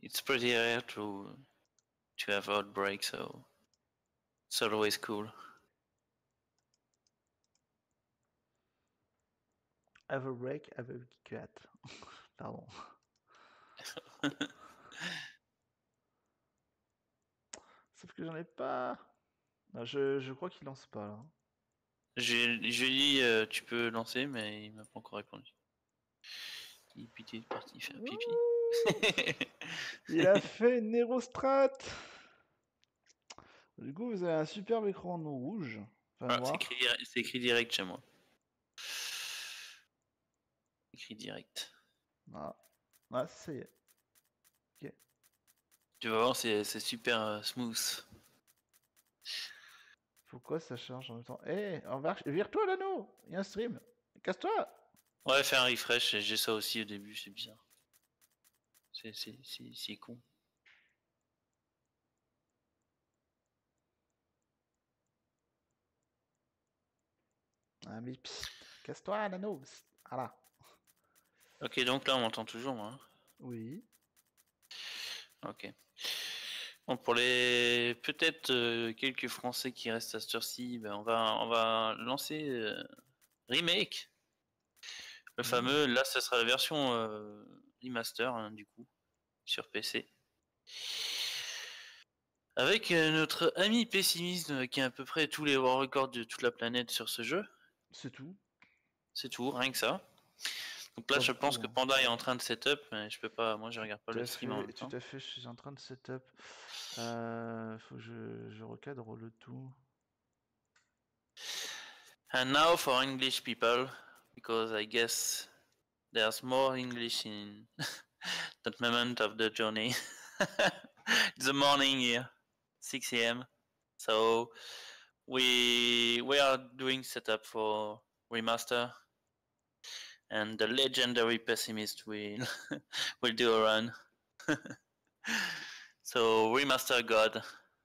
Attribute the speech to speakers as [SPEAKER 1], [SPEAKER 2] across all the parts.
[SPEAKER 1] it's pretty rare to have outbreak, so it's always cool.
[SPEAKER 2] Have a break, have a cut. Pardon. Sauf que j'en ai pas. Non, je crois qu'il lance pas là.
[SPEAKER 1] Je lui ai dit tu peux lancer, mais il m'a pas encore répondu. Il est parti faire pipi.
[SPEAKER 2] Il a fait une Nerostrat. Du coup, vous avez un superbe écran non rouge. Enfin,
[SPEAKER 1] Ah,
[SPEAKER 2] noir.
[SPEAKER 1] c'est écrit direct chez moi. Écrit direct.
[SPEAKER 2] Ah, ah ça y est. Ok.
[SPEAKER 1] Tu vas voir, c'est super smooth.
[SPEAKER 2] Pourquoi ça charge en même temps? Eh, vire-toi l'anneau. Il y a un stream. Casse-toi.
[SPEAKER 1] Ouais, fais un refresh, j'ai ça aussi au début, c'est bizarre. C'est con.
[SPEAKER 2] Ah mais casse-toi l'anneau. Voilà.
[SPEAKER 1] Ok, donc là on m'entend toujours, moi.
[SPEAKER 2] Oui.
[SPEAKER 1] Ok. Bon, pour les peut-être quelques Français qui restent à cette heure-ci, ben on va lancer Remake. Le fameux, là ça sera la version remaster hein, du coup sur PC. Avec notre ami pessimiste qui a à peu près tous les world records de toute la planète sur ce jeu.
[SPEAKER 2] C'est tout.
[SPEAKER 1] C'est tout, rien que ça. Donc là,
[SPEAKER 2] Pas
[SPEAKER 1] je
[SPEAKER 2] beaucoup,
[SPEAKER 1] pense que
[SPEAKER 2] hein.
[SPEAKER 1] Panda est en train de setup, mais je peux pas, moi je regarde pas
[SPEAKER 2] Tout
[SPEAKER 1] le
[SPEAKER 2] à
[SPEAKER 1] stream en même
[SPEAKER 2] fait,
[SPEAKER 1] temps.
[SPEAKER 2] tout à fait, je suis en train de setup. Faut que je recadre le tout.
[SPEAKER 1] And now for English people, because I guess there's more English in that moment of the journey. It's the morning here, 6 a.m. So we are doing setup for remaster, and the legendary pessimist will will do a run. So remaster God.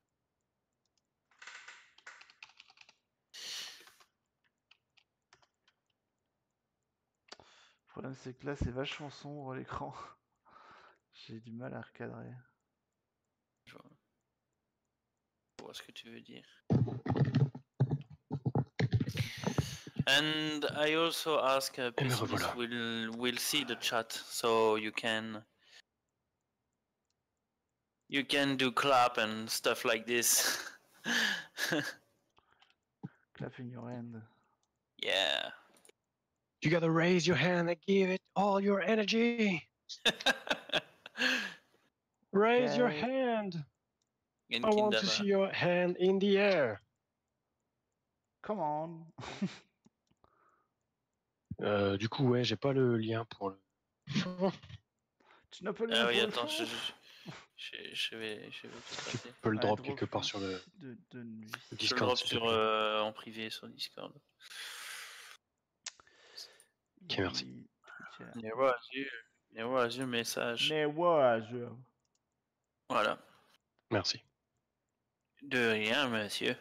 [SPEAKER 2] Le problème, c'est que là, c'est vachement sombre l'écran. J'ai du mal à recadrer.
[SPEAKER 1] Je vois ce que tu veux dire. And I also ask pessimist will see the chat, so you can do clap and stuff like this.
[SPEAKER 2] Clap in your hand.
[SPEAKER 1] Yeah.
[SPEAKER 3] You gotta raise your hand and give it all your energy. Raise your hand. I want to see your hand in the air.
[SPEAKER 2] Come on.
[SPEAKER 3] Du coup, ouais, j'ai pas le lien pour le.
[SPEAKER 2] Tu n'as pas le lien
[SPEAKER 1] Ah oui,
[SPEAKER 2] pour
[SPEAKER 1] attends,
[SPEAKER 2] le fond.
[SPEAKER 1] je vais te passer.
[SPEAKER 3] Tu peux le drop quelque part sur le
[SPEAKER 2] nuit.
[SPEAKER 1] Je le
[SPEAKER 3] Discord.
[SPEAKER 1] drop sur en privé sur Discord.
[SPEAKER 3] Ok, merci.
[SPEAKER 1] Néo message. Voilà.
[SPEAKER 3] Merci.
[SPEAKER 1] De rien, monsieur.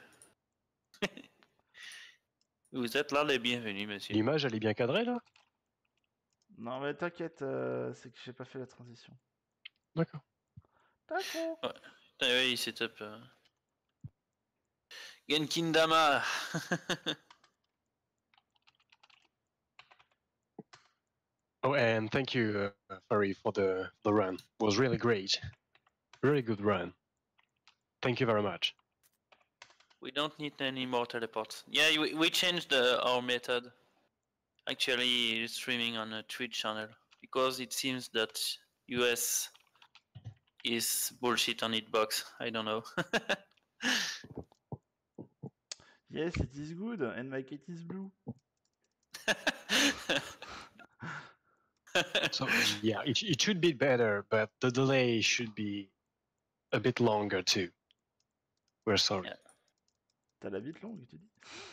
[SPEAKER 1] Vous êtes là les bienvenus, monsieur.
[SPEAKER 3] L'image, elle est bien cadrée, là?
[SPEAKER 2] Non, mais t'inquiète, c'est que j'ai pas fait la transition.
[SPEAKER 3] D'accord.
[SPEAKER 2] D'accord.
[SPEAKER 1] Ouais. Oui, il setup. Genkindama.
[SPEAKER 3] Oh, and thank you, Furry, for the run. It was really great. Really good run. Thank you very much.
[SPEAKER 1] We don't need any more teleports. Yeah, we changed our method. Actually, streaming on a Twitch channel because it seems that US is bullshit on hitbox. I don't know.
[SPEAKER 2] Yes, it is good, and my cat is blue.
[SPEAKER 3] So yeah, it should be better, but the delay should be a bit longer too. We're sorry.
[SPEAKER 1] Yeah.
[SPEAKER 2] T'as la bite longue, tu dis?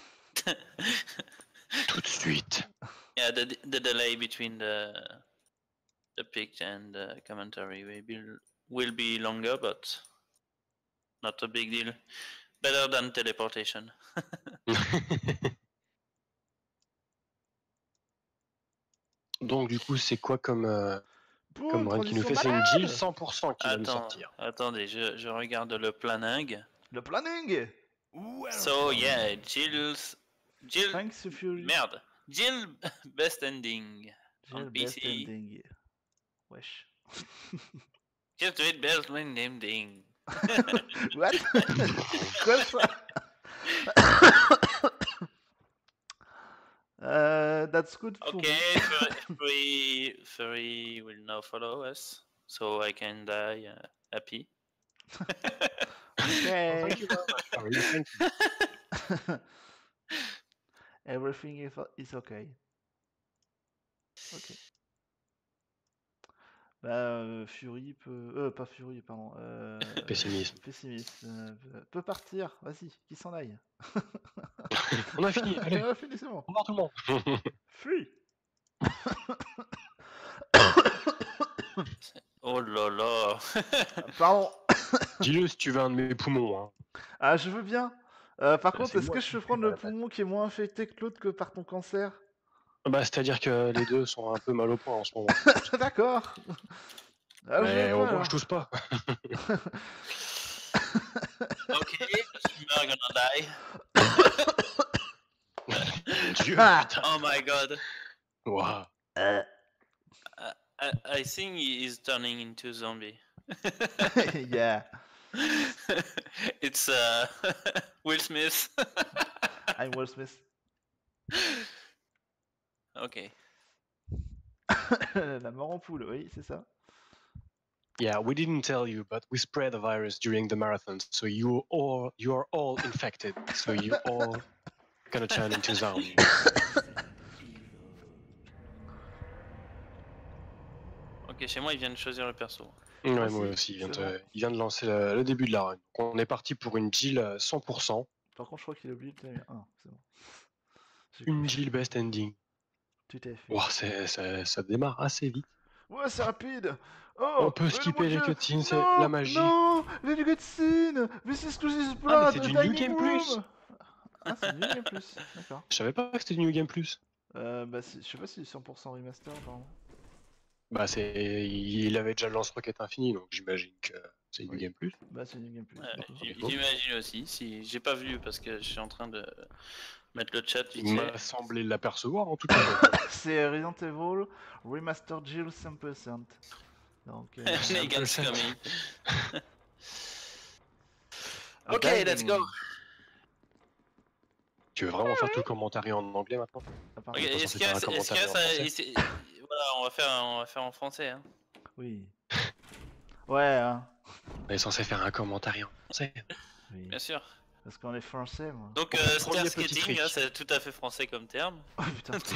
[SPEAKER 3] Tout de suite.
[SPEAKER 1] Yeah, the delay between the pic and the commentary will be longer, but not a big deal. Better than teleportation.
[SPEAKER 3] Donc du coup, c'est quoi comme Comme Ren qui nous fait, c'est une Jill 100% qui va nous sortir.
[SPEAKER 1] Attendez, je regarde le planning.
[SPEAKER 2] Le planning.
[SPEAKER 1] So yeah, Jill.
[SPEAKER 2] Thanks Fury.
[SPEAKER 1] Merde. Jill Best Ending.
[SPEAKER 2] Jill
[SPEAKER 1] on
[SPEAKER 2] Best
[SPEAKER 1] PC.
[SPEAKER 2] Ending. Wesh.
[SPEAKER 1] Just do it Best Ending.
[SPEAKER 2] What? Quoi ça? That's good for
[SPEAKER 1] Okay, Furry will now follow us, so I can die happy.
[SPEAKER 2] Okay.
[SPEAKER 3] Thank you very much, Furry, thank you.
[SPEAKER 2] Everything is okay. Ok. Bah, Fury peut... pas Fury, pardon.
[SPEAKER 3] Pessimisme.
[SPEAKER 2] Pessimisme. Peut partir, vas-y, qu'il s'en aille.
[SPEAKER 3] On a fini, allez.
[SPEAKER 2] On a fini, c'est bon.
[SPEAKER 3] Au revoir tout le monde.
[SPEAKER 2] Fuis.
[SPEAKER 1] Oh là là.
[SPEAKER 2] Pardon.
[SPEAKER 3] Dis-le si tu veux un de mes poumons. Hein.
[SPEAKER 2] Ah, je veux bien. Par contre,
[SPEAKER 3] c'est
[SPEAKER 2] est-ce
[SPEAKER 3] moi
[SPEAKER 2] que
[SPEAKER 3] qui
[SPEAKER 2] je peux
[SPEAKER 3] fais
[SPEAKER 2] prendre
[SPEAKER 3] la
[SPEAKER 2] le poumon qui est moins infecté que l'autre que par ton cancer?
[SPEAKER 3] Bah, c'est-à-dire que les deux sont un peu mal au point en ce moment.
[SPEAKER 2] D'accord. Ah, je
[SPEAKER 3] Mais
[SPEAKER 2] veux
[SPEAKER 3] au
[SPEAKER 2] pas,
[SPEAKER 3] moins,
[SPEAKER 2] alors.
[SPEAKER 3] je tousse pas.
[SPEAKER 1] Okay, you're gonna die.
[SPEAKER 3] Mon Dieu,
[SPEAKER 2] Ah.
[SPEAKER 3] putain.
[SPEAKER 1] Oh my god.
[SPEAKER 3] Wow.
[SPEAKER 1] I think he is turning into a zombie.
[SPEAKER 2] Yeah.
[SPEAKER 1] It's Will Smith.
[SPEAKER 2] I'm Will Smith.
[SPEAKER 1] Ok.
[SPEAKER 2] La mort en poule, oui, c'est ça.
[SPEAKER 3] Yeah, we didn't tell you, but we spread the virus during the marathon, so you are all infected. So you all gonna turn into zombies.
[SPEAKER 1] Ok, chez moi, il vient de choisir le perso.
[SPEAKER 3] Ouais,
[SPEAKER 2] Aussi,
[SPEAKER 3] moi aussi, il
[SPEAKER 2] c'est
[SPEAKER 3] vient de lancer le début de la run. Donc on est parti pour une Jill 100%.
[SPEAKER 2] Par contre, je crois qu'il a oublié de tenir. Ah, c'est bon. J'ai
[SPEAKER 3] Une
[SPEAKER 2] compris.
[SPEAKER 3] Jill best ending.
[SPEAKER 2] Tout à fait.
[SPEAKER 3] Wow, ça démarre assez vite.
[SPEAKER 2] Ouais, c'est rapide. Oh,
[SPEAKER 3] On peut
[SPEAKER 2] mais
[SPEAKER 3] skipper
[SPEAKER 2] mon
[SPEAKER 3] les
[SPEAKER 2] Dieu.
[SPEAKER 3] cutscenes, c'est
[SPEAKER 2] Non,
[SPEAKER 3] la magie.
[SPEAKER 2] Non, les cutscenes. This is to this
[SPEAKER 3] Ah, mais
[SPEAKER 2] blood.
[SPEAKER 3] c'est du
[SPEAKER 2] Tiny
[SPEAKER 3] New Game
[SPEAKER 2] Room.
[SPEAKER 3] Plus.
[SPEAKER 2] Ah, c'est du New Game Plus. D'accord.
[SPEAKER 3] Je savais pas que c'était du New Game Plus.
[SPEAKER 2] Bah, je sais pas si c'est 100% remaster, apparemment.
[SPEAKER 3] Bah il avait déjà le lance-roquette infini, donc j'imagine que c'est New
[SPEAKER 2] Oui.
[SPEAKER 3] Game Plus.
[SPEAKER 2] Bah, c'est New Game Plus. d'accord.
[SPEAKER 1] J'imagine aussi. Si j'ai pas vu parce que je suis en train de mettre le chat vite
[SPEAKER 3] Il
[SPEAKER 1] fait.
[SPEAKER 3] m'a semblé l'apercevoir en tout cas.
[SPEAKER 2] C'est Resident Evil Remaster Jill 100%. Donc,
[SPEAKER 1] Negan's coming.
[SPEAKER 2] Ah,
[SPEAKER 1] Ok,
[SPEAKER 2] dingue.
[SPEAKER 1] let's go.
[SPEAKER 3] Tu veux vraiment faire tout le commentaire en anglais maintenant?
[SPEAKER 2] Apparemment.
[SPEAKER 1] Ok,
[SPEAKER 3] pas
[SPEAKER 1] est-ce
[SPEAKER 3] censé
[SPEAKER 1] qu'il y a,
[SPEAKER 3] faire un
[SPEAKER 1] est-ce qu'il y a
[SPEAKER 3] commentaire en
[SPEAKER 1] ça, voilà, on va faire en français. Hein.
[SPEAKER 2] Oui. Ouais, hein.
[SPEAKER 3] On est censé faire un commentaire en français.
[SPEAKER 2] Oui.
[SPEAKER 1] Bien sûr.
[SPEAKER 2] Parce qu'on est français, moi.
[SPEAKER 1] Donc,
[SPEAKER 3] Premier
[SPEAKER 1] stair
[SPEAKER 3] petit
[SPEAKER 1] skating,
[SPEAKER 3] trick.
[SPEAKER 1] hein, c'est tout à fait français comme terme.
[SPEAKER 2] Oh putain.
[SPEAKER 1] Donc,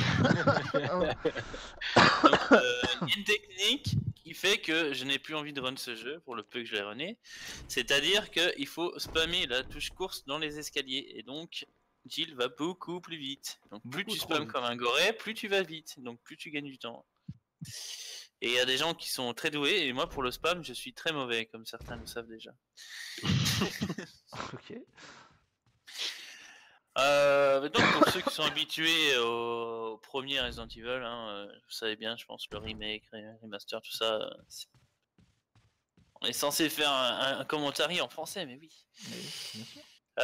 [SPEAKER 1] il y a une technique qui fait que je n'ai plus envie de run ce jeu pour le peu que je l'ai runné. C'est-à-dire qu'il faut spammer la touche course dans les escaliers. Et donc, Jill va beaucoup plus vite. Donc, plus
[SPEAKER 2] Beaucoup
[SPEAKER 1] tu
[SPEAKER 2] trop
[SPEAKER 1] spams
[SPEAKER 2] vite.
[SPEAKER 1] comme un goré, plus tu vas vite. Donc, plus tu gagnes du temps. Et il y a des gens qui sont très doués. Et moi, pour le spam, je suis très mauvais, comme certains le savent déjà.
[SPEAKER 2] Ok.
[SPEAKER 1] Donc pour ceux qui sont habitués au premier Resident Evil, hein, vous savez bien, je pense, le remake, remaster, tout ça, on est censé faire un commentaire en français, mais oui.
[SPEAKER 2] Oui, bien sûr.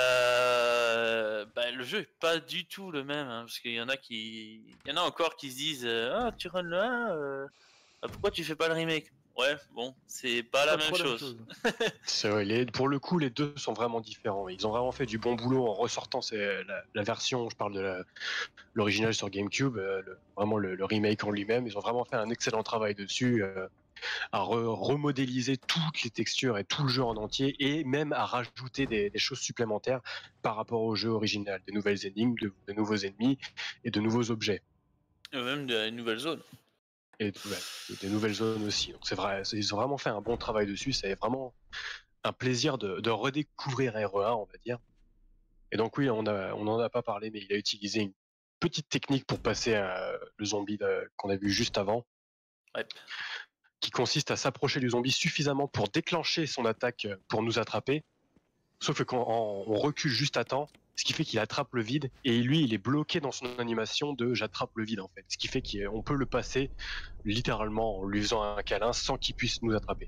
[SPEAKER 1] Bah, le jeu est pas du tout le même, hein, parce qu'il y en a encore qui se disent ah tu runs le 1, pourquoi tu fais pas le remake? Ouais, bon, c'est pas la même chose.
[SPEAKER 3] C'est vrai, pour le coup, les deux sont vraiment différents. Ils ont vraiment fait du bon boulot en ressortant la version, je parle de l'original sur GameCube, vraiment le remake en lui-même. Ils ont vraiment fait un excellent travail dessus, à remodéliser toutes les textures et tout le jeu en entier, et même à rajouter des choses supplémentaires par rapport au jeu original, de nouvelles énigmes, de nouveaux ennemis et de nouveaux objets.
[SPEAKER 1] Et même de nouvelles zones.
[SPEAKER 3] Et des nouvelles zones aussi. Donc c'est vrai, ils ont vraiment fait un bon travail dessus. C'est vraiment un plaisir de redécouvrir RE1, on va dire. Et donc oui, on en a pas parlé, mais il a utilisé une petite technique pour passer le zombie qu'on a vu juste avant, qui consiste à s'approcher du zombie suffisamment pour déclencher son attaque pour nous attraper. Sauf que quand on recule juste à temps, ce qui fait qu'il attrape le vide, et lui il est bloqué dans son animation de j'attrape le vide en fait, ce qui fait qu'on peut le passer littéralement en lui faisant un câlin sans qu'il puisse nous attraper.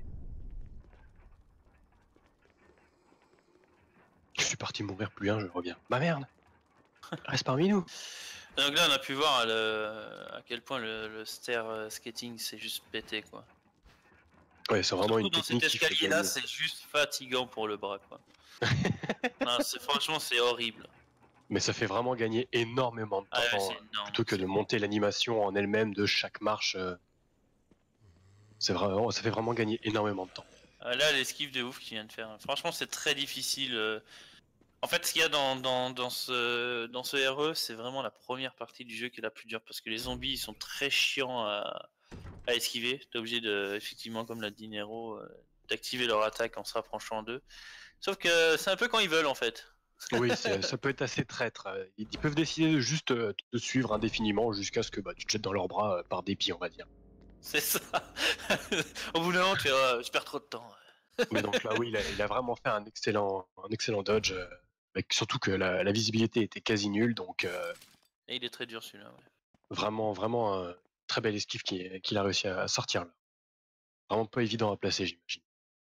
[SPEAKER 3] Je suis parti mourir, plus un, je reviens. Bah merde, reste parmi nous.
[SPEAKER 1] Donc là, on a pu voir à quel point le stair skating c'est juste pété quoi.
[SPEAKER 3] Ouais, c'est vraiment
[SPEAKER 1] Surtout
[SPEAKER 3] une
[SPEAKER 1] dans cet
[SPEAKER 3] technique qui fait
[SPEAKER 1] escalier là,
[SPEAKER 3] gagner.
[SPEAKER 1] c'est juste fatigant pour le bras quoi. Non, franchement, c'est horrible.
[SPEAKER 3] Mais ça fait vraiment gagner énormément de temps,
[SPEAKER 1] Ah ouais, c'est énorme.
[SPEAKER 3] plutôt que de monter l'animation en elle-même de chaque marche. Ça fait vraiment gagner énormément de temps.
[SPEAKER 1] Là, l'esquive de ouf qu'il vient de faire. Franchement, c'est très difficile. En fait, ce qu'il y a dans ce RE, c'est vraiment la première partie du jeu qui est la plus dure parce que les zombies ils sont très chiants à esquiver. T'es obligé de, effectivement, comme l'a dit Nero, d'activer leur attaque en se rapprochant d'eux. Sauf que c'est un peu quand ils veulent en fait.
[SPEAKER 3] Oui, ça peut être assez traître. Ils peuvent décider de juste te suivre indéfiniment jusqu'à ce que tu te jettes dans leurs bras par dépit, on va dire.
[SPEAKER 1] C'est ça. Au bout d'un moment, tu je perds trop de temps.
[SPEAKER 3] Mais donc là, oui, il a vraiment fait un excellent dodge. Surtout que la visibilité était quasi nulle, donc
[SPEAKER 1] Et il est très dur celui-là. Ouais.
[SPEAKER 3] vraiment un très bel esquive qu'il a réussi à sortir là. Vraiment pas évident à placer, j'imagine.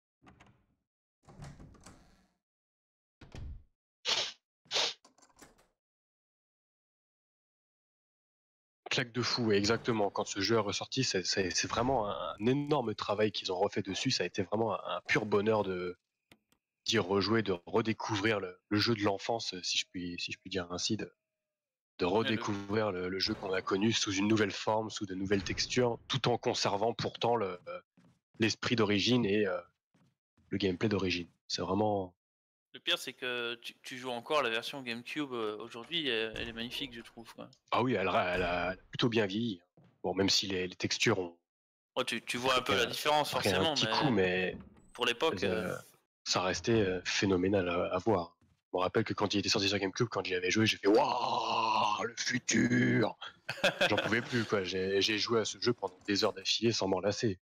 [SPEAKER 3] Claque de fou, exactement. Quand ce jeu est ressorti, c'est vraiment un énorme travail qu'ils ont refait dessus. Ça a été vraiment un pur bonheur d'y rejouer, de redécouvrir le jeu de l'enfance, si je puis dire ainsi, de redécouvrir le jeu qu'on a connu sous une nouvelle forme, sous de nouvelles textures, tout en conservant pourtant l'esprit d'origine et le gameplay d'origine. C'est vraiment...
[SPEAKER 1] Le pire, c'est que tu joues encore la version GameCube aujourd'hui, elle est magnifique, je trouve. Quoi.
[SPEAKER 3] Ah oui, elle a plutôt bien vieilli. Bon, même si les textures ont...
[SPEAKER 1] Oh, tu vois un peu la différence,
[SPEAKER 3] pris
[SPEAKER 1] forcément,
[SPEAKER 3] un petit coup, mais
[SPEAKER 1] pour l'époque...
[SPEAKER 3] ça restait phénoménal à voir. Je me rappelle que quand il était sorti sur GameCube, quand j'y avais joué, j'ai fait waouh, le futur. J'en pouvais plus quoi. J'ai joué à ce jeu pendant des heures d'affilée sans m'en lasser.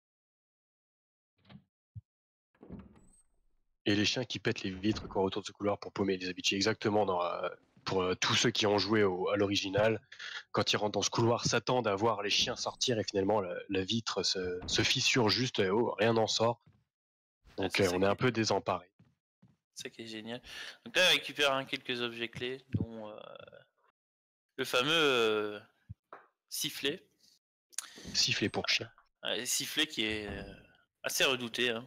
[SPEAKER 3] Et les chiens qui pètent les vitres quoi autour de ce couloir pour paumer les habitués, exactement pour tous ceux qui ont joué à l'original, quand ils rentrent dans ce couloir, s'attendent à voir les chiens sortir et finalement la vitre se fissure juste et rien n'en sort. Donc on est un peu désemparé.
[SPEAKER 1] C'est ça qui est génial. Donc là, on récupère quelques objets clés, dont le fameux sifflet.
[SPEAKER 3] Sifflet pour chien.
[SPEAKER 1] Sifflet qui est assez redouté. Hein.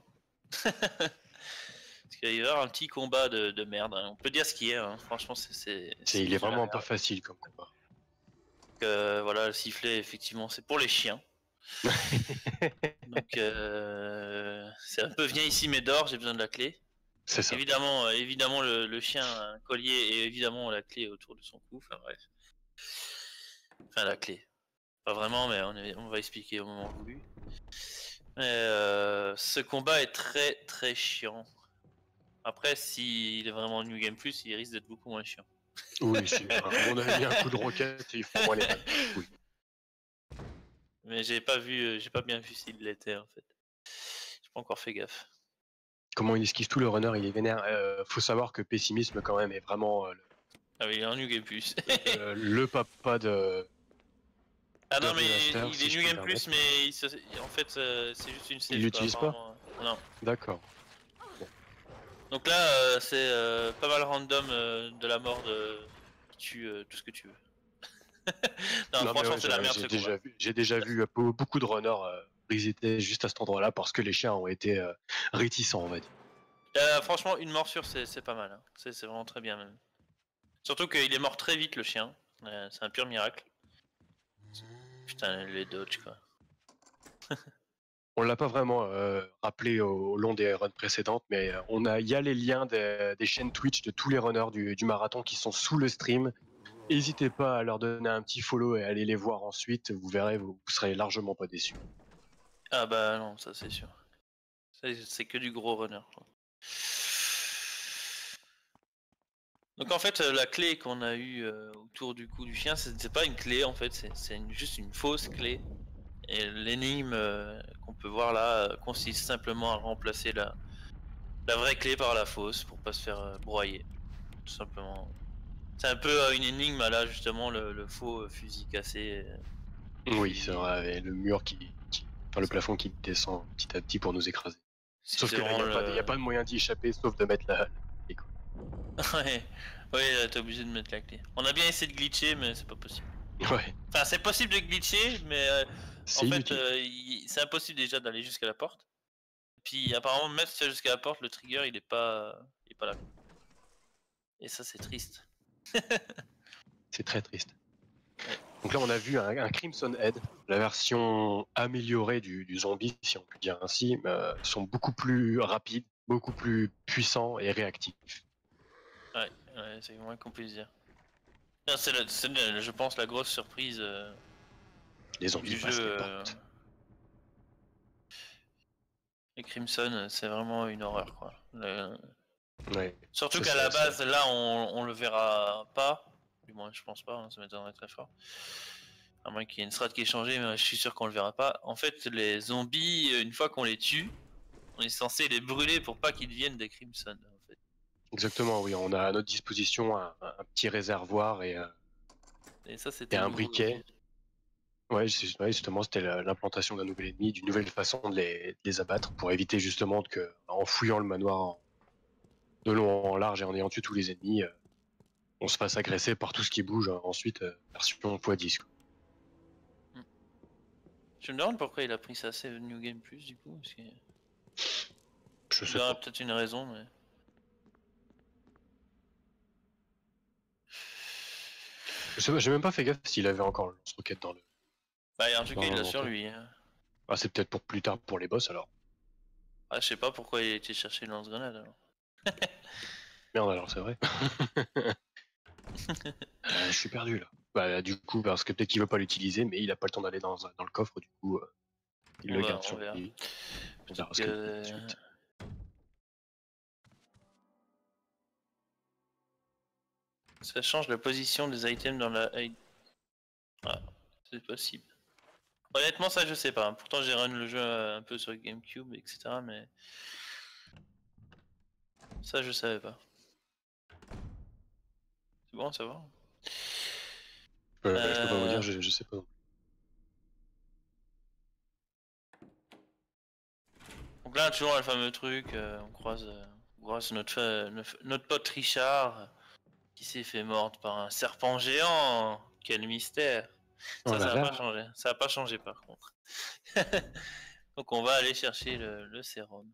[SPEAKER 1] Parce qu'il va y avoir un petit combat de merde. Hein. On peut dire ce qu'il est. Hein. Franchement,
[SPEAKER 3] il est vraiment pas facile comme combat.
[SPEAKER 1] Donc, voilà, le sifflet, effectivement, c'est pour les chiens. Donc, c'est un peu viens ici, mais dors, j'ai besoin de la clé.
[SPEAKER 3] C'est ça.
[SPEAKER 1] Évidemment, le chien a un collier et évidemment la clé autour de son cou. Enfin bref. Enfin la clé. Pas vraiment, mais on va expliquer au moment voulu. Mais ce combat est très très chiant. Après, s'il est vraiment New Game Plus, il risque d'être beaucoup moins chiant.
[SPEAKER 3] Oui, on a mis un coup de roquette et il faut moins les balles. Oui.
[SPEAKER 1] Mais j'ai pas bien vu s'il l'était en fait. J'ai pas encore fait gaffe.
[SPEAKER 3] Comment il esquive tout le runner, il est vénère. Faut savoir que Pessimisme quand même est vraiment
[SPEAKER 1] Ah oui, il est en New Game Plus.
[SPEAKER 3] le papa de...
[SPEAKER 1] Ah non, mais il est New Game Plus, mais en fait, c'est juste une save.
[SPEAKER 3] Il l'utilise pas?
[SPEAKER 1] Non.
[SPEAKER 3] D'accord.
[SPEAKER 1] Bon. Donc là, c'est pas mal random de la mort qui tue tout ce que tu veux. non, franchement, c'est la merde ce combat.
[SPEAKER 3] J'ai déjà vu beaucoup de runners resetter juste à cet endroit-là parce que les chiens ont été réticents, on va dire.
[SPEAKER 1] Franchement, une morsure, c'est pas mal. Hein. C'est vraiment très bien même. Surtout qu'il est mort très vite le chien. C'est un pur miracle. Putain, les dodge quoi.
[SPEAKER 3] On l'a pas vraiment rappelé au long des runs précédentes, mais il y a les liens des chaînes Twitch de tous les runners du marathon qui sont sous le stream. N'hésitez pas à leur donner un petit follow et à aller les voir ensuite. Vous verrez, vous serez largement pas déçus.
[SPEAKER 1] Ah bah non, ça c'est sûr. C'est que du gros runner. Quoi. Donc en fait, la clé qu'on a eue autour du cou du chien, c'est pas une clé en fait, c'est juste une fausse clé. Et l'énigme qu'on peut voir là consiste simplement à remplacer la vraie clé par la fausse pour pas se faire broyer. tout simplement. C'est un peu une énigme là justement le faux fusil cassé.
[SPEAKER 3] Oui,
[SPEAKER 1] Puis-
[SPEAKER 3] c'est vrai, et le mur enfin, le plafond qui descend petit à petit pour nous écraser. Sauf
[SPEAKER 1] C'est
[SPEAKER 3] que là, il
[SPEAKER 1] vraiment
[SPEAKER 3] n'y a pas de moyen d'y échapper sauf de mettre la clé, quoi.
[SPEAKER 1] Ouais, ouais, t'es obligé de mettre la clé. On a bien essayé de glitcher, mais c'est pas possible.
[SPEAKER 3] Ouais,
[SPEAKER 1] Enfin, c'est possible de glitcher, mais en
[SPEAKER 3] c'est
[SPEAKER 1] fait,
[SPEAKER 3] inutile.
[SPEAKER 1] c'est impossible déjà d'aller jusqu'à la porte. Puis apparemment, même si tu vas jusqu'à la porte, le trigger il est pas là. Et ça, c'est triste.
[SPEAKER 3] C'est très triste.
[SPEAKER 1] Ouais.
[SPEAKER 3] Donc là, on a vu un Crimson Head, la version améliorée du zombie, si on peut dire ainsi, sont beaucoup plus rapides, beaucoup plus puissants et réactifs.
[SPEAKER 1] Ouais, c'est moins qu'on puisse dire. C'est, je pense, la grosse surprise
[SPEAKER 3] Les zombies
[SPEAKER 1] du
[SPEAKER 3] passent les
[SPEAKER 1] jeu.
[SPEAKER 3] portes.
[SPEAKER 1] Les Crimson, c'est vraiment une horreur, quoi.
[SPEAKER 3] Ouais.
[SPEAKER 1] Surtout
[SPEAKER 3] Ça,
[SPEAKER 1] qu'à la base, là, on le verra pas. Du moins, je pense pas, hein, ça m'étonnerait très fort. À moins qu'il y ait une strat qui ait changé, mais je suis sûr qu'on le verra pas. En fait, les zombies, une fois qu'on les tue, on est censé les brûler pour pas qu'ils deviennent des Crimson. En fait.
[SPEAKER 3] Exactement, oui. On a à notre disposition un petit réservoir
[SPEAKER 1] Et ça,
[SPEAKER 3] et
[SPEAKER 1] c'était
[SPEAKER 3] un
[SPEAKER 1] nouveau
[SPEAKER 3] briquet.
[SPEAKER 1] aussi.
[SPEAKER 3] Ouais, justement, c'était l'implantation d'un nouvel ennemi, d'une nouvelle façon de les abattre pour éviter justement que, en fouillant le manoir de long en large et en ayant tué tous les ennemis, on se fasse agresser par tout ce qui bouge ensuite, version x10. Quoi.
[SPEAKER 1] Je me demande pourquoi il a pris ça assez New Game Plus du coup. Parce que...
[SPEAKER 3] Je
[SPEAKER 1] Il
[SPEAKER 3] sais
[SPEAKER 1] y aura
[SPEAKER 3] pas.
[SPEAKER 1] peut-être une raison, mais.
[SPEAKER 3] J'ai même pas fait gaffe s'il avait encore le lance-roquette
[SPEAKER 1] Bah, en tout cas,
[SPEAKER 3] dans
[SPEAKER 1] il l'a sur
[SPEAKER 3] l'inventaire.
[SPEAKER 1] lui. Hein.
[SPEAKER 3] Ah, c'est peut-être pour plus tard pour les boss alors.
[SPEAKER 1] Ah, je sais pas pourquoi il a été chercher le lance-grenade alors.
[SPEAKER 3] Merde, alors c'est vrai. Je suis perdu là. Bah, du coup, parce que peut-être qu'il veut pas l'utiliser, mais il a pas le temps d'aller dans le coffre, du coup, il le garde sur
[SPEAKER 1] On verra.
[SPEAKER 3] lui. On
[SPEAKER 1] Peut-être
[SPEAKER 3] verra ce que
[SPEAKER 1] que.
[SPEAKER 3] suite.
[SPEAKER 1] Ça change la position des items dans la. Ah, c'est possible. Honnêtement, ça je sais pas. Pourtant, j'ai run le jeu un peu sur GameCube, etc. Mais. Ça, je savais pas. C'est bon à savoir.
[SPEAKER 3] Je peux pas vous dire, je sais pas.
[SPEAKER 1] Donc là, toujours le fameux truc, on croise notre pote Richard qui s'est fait mordre par un serpent géant. Quel mystère.
[SPEAKER 3] Oh
[SPEAKER 1] Ça
[SPEAKER 3] là
[SPEAKER 1] n'a pas
[SPEAKER 3] là.
[SPEAKER 1] changé. Ça n'a pas changé par contre. Donc on va aller chercher le sérum.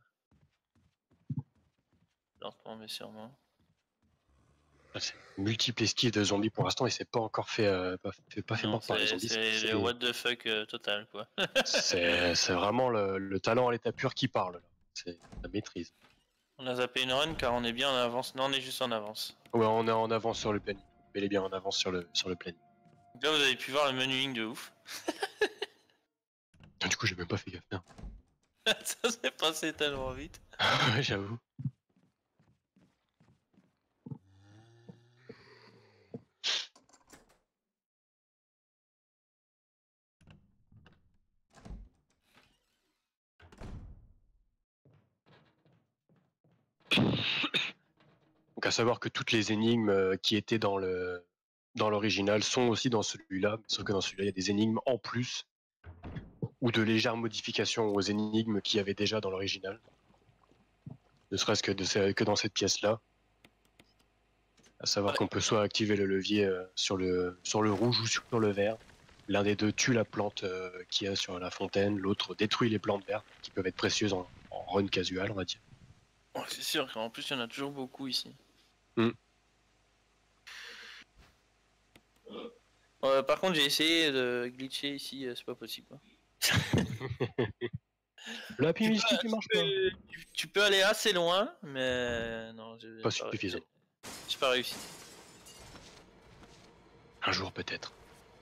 [SPEAKER 1] Lentement mais sûrement.
[SPEAKER 3] C'est multiples esquives de zombies pour l'instant et c'est pas encore fait, pas fait
[SPEAKER 1] Non,
[SPEAKER 3] mort par les zombies.
[SPEAKER 1] c'est le what the fuck total quoi.
[SPEAKER 3] C'est vraiment le talent à l'état pur qui parle. Là. C'est la maîtrise.
[SPEAKER 1] On a zappé une run car on est bien en avance. Non, on est juste en avance.
[SPEAKER 3] Ouais, on est en avance sur le planning. Bel et bien en avance sur le planning.
[SPEAKER 1] Donc là, vous avez pu voir le menuing de ouf.
[SPEAKER 3] Du coup, j'ai même pas fait gaffe. Non.
[SPEAKER 1] Ça s'est passé tellement vite.
[SPEAKER 3] Ouais, j'avoue. Donc à savoir que toutes les énigmes qui étaient dans l'original sont aussi dans celui-là, sauf que dans celui-là il y a des énigmes en plus ou de légères modifications aux énigmes qu'il y avait déjà dans l'original. Ne serait-ce que dans cette pièce-là. À savoir
[SPEAKER 1] Ouais.
[SPEAKER 3] qu'on peut soit activer le levier sur le rouge ou sur le vert. L'un des deux tue la plante qu'il y a sur la fontaine, l'autre détruit les plantes vertes qui peuvent être précieuses en run casual, on va dire.
[SPEAKER 1] Ouais, c'est sûr qu'en plus, il y en a toujours beaucoup ici. Par contre, j'ai essayé de glitcher ici, c'est pas possible. Quoi.
[SPEAKER 3] Le Happy Mystique il marche pas.
[SPEAKER 1] Tu peux aller assez loin, mais non,
[SPEAKER 3] Pas suffisamment.
[SPEAKER 1] j'ai pas réussi.
[SPEAKER 3] Un jour peut-être.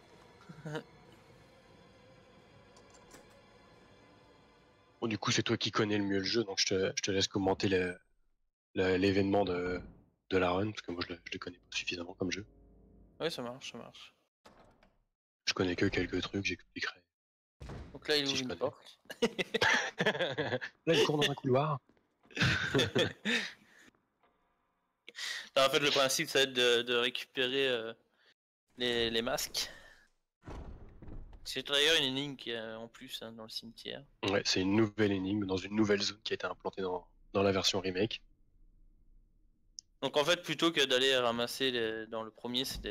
[SPEAKER 3] Bon, du coup, c'est toi qui connais le mieux le jeu, donc je te laisse commenter l'événement de la run, parce que moi je le connais pas suffisamment comme jeu.
[SPEAKER 1] Ouais, ça marche, ça marche.
[SPEAKER 3] Je connais que quelques trucs, j'expliquerai.
[SPEAKER 1] Donc là, il
[SPEAKER 3] Si
[SPEAKER 1] ouvre
[SPEAKER 3] je
[SPEAKER 1] une
[SPEAKER 3] connais.
[SPEAKER 1] porte.
[SPEAKER 3] Là, il court dans un couloir.
[SPEAKER 1] En fait, le principe, ça va être de récupérer les masques. C'est d'ailleurs une énigme qui est en plus dans le cimetière.
[SPEAKER 3] Ouais, c'est une nouvelle énigme dans une nouvelle zone qui a été implantée dans la version remake.
[SPEAKER 1] Donc en fait, plutôt que d'aller ramasser dans le premier, c'est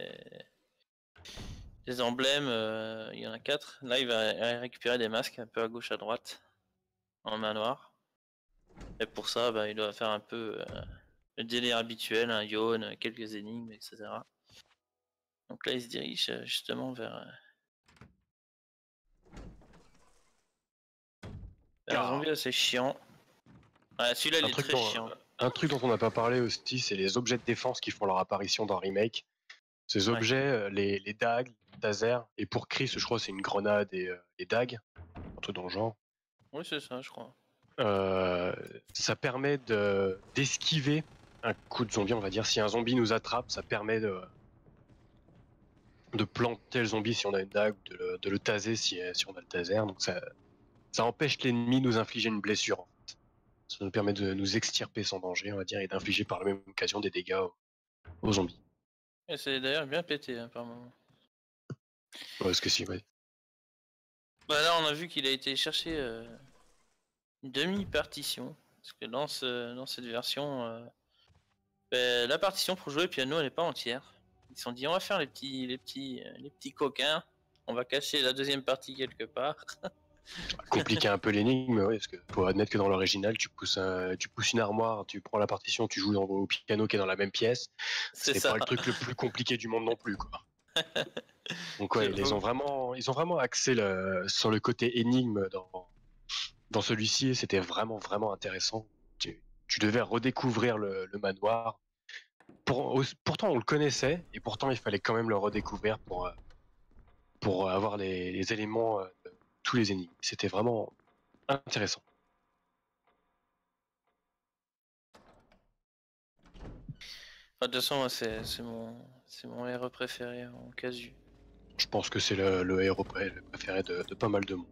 [SPEAKER 1] des emblèmes, il y en a 4. Là, il va récupérer des masques un peu à gauche, à droite, en manoir. Et pour ça, il doit faire un peu le délire habituel, un yawn, quelques énigmes, etc. Donc là, il se dirige justement vers un zombie assez chiant. Ouais, celui-là, il est très chiant.
[SPEAKER 3] Un truc dont on n'a pas parlé aussi, c'est les objets de défense qui font leur apparition dans Remake. Ces objets, les dagues, les tasers, et pour Chris, je crois, c'est une grenade et les dagues, un truc dans le genre.
[SPEAKER 1] Oui, c'est ça, je crois.
[SPEAKER 3] Ça permet d'esquiver un coup de zombie, on va dire. Si un zombie nous attrape, ça permet de planter le zombie si on a une dague, de le taser si on a le taser. Donc ça empêche l'ennemi de nous infliger une blessure. En fait. Ça nous permet de nous extirper sans danger, on va dire, et d'infliger par la même occasion des dégâts aux zombies.
[SPEAKER 1] Et c'est d'ailleurs bien pété par moment.
[SPEAKER 3] Ouais, ce que si, ouais.
[SPEAKER 1] Là, on a vu qu'il a été chercher une demi-partition. Parce que dans cette version, la partition pour jouer au piano, elle n'est pas entière. Ils se sont dit, on va faire les petits coquins. On va cacher la deuxième partie quelque part.
[SPEAKER 3] Compliquer un peu l'énigme, ouais, parce que faut admettre que dans l'original, tu pousses une armoire, tu prends la partition, tu joues au piano qui est dans la même pièce. C'est pas le truc le plus compliqué du monde non plus, quoi. Donc ouais, ils ont vraiment axé sur le côté énigme dans celui-ci, et c'était vraiment intéressant. Tu devais redécouvrir le manoir. Pourtant on le connaissait, et pourtant il fallait quand même le redécouvrir pour avoir les éléments de tous les énigmes. C'était vraiment intéressant.
[SPEAKER 1] De toute façon, c'est mon héros préféré en casu.
[SPEAKER 3] Je pense que c'est le héros préféré de pas mal de monde.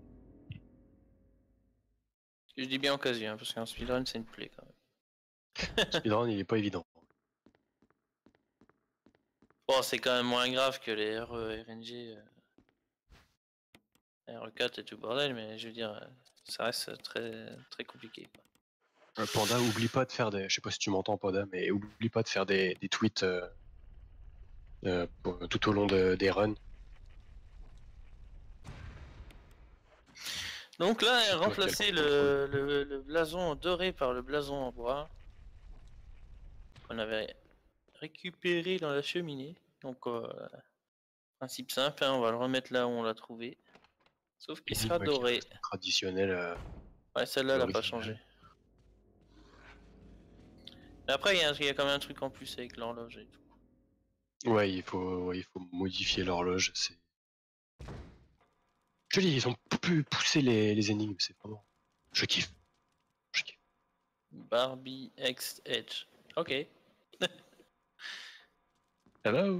[SPEAKER 1] Je dis bien en casu, parce qu'en speedrun, c'est une plaie quand même.
[SPEAKER 3] Speedrun, il est pas évident.
[SPEAKER 1] Bon, c'est quand même moins grave que les RNG, RE4 et tout bordel, mais je veux dire, ça reste très compliqué, quoi.
[SPEAKER 3] Panda, oublie pas de faire je sais pas si tu m'entends, Panda, mais oublie pas de faire des tweets tout au long des runs.
[SPEAKER 1] Donc là, remplacer le blason doré par le blason en bois qu'on avait récupéré dans la cheminée. Donc, principe simple, on va le remettre là où on l'a trouvé. Sauf qu'il sera doré.
[SPEAKER 3] Traditionnel.
[SPEAKER 1] Ouais, celle-là, elle a pas changé. Mais après, il y a quand même un truc en plus avec l'horloge et tout.
[SPEAKER 3] Ouais, il faut modifier l'horloge. Je dis, ils ont pu pousser les énigmes, c'est vraiment. Je kiffe.
[SPEAKER 1] Barbie X Edge. Ok.
[SPEAKER 3] Hello.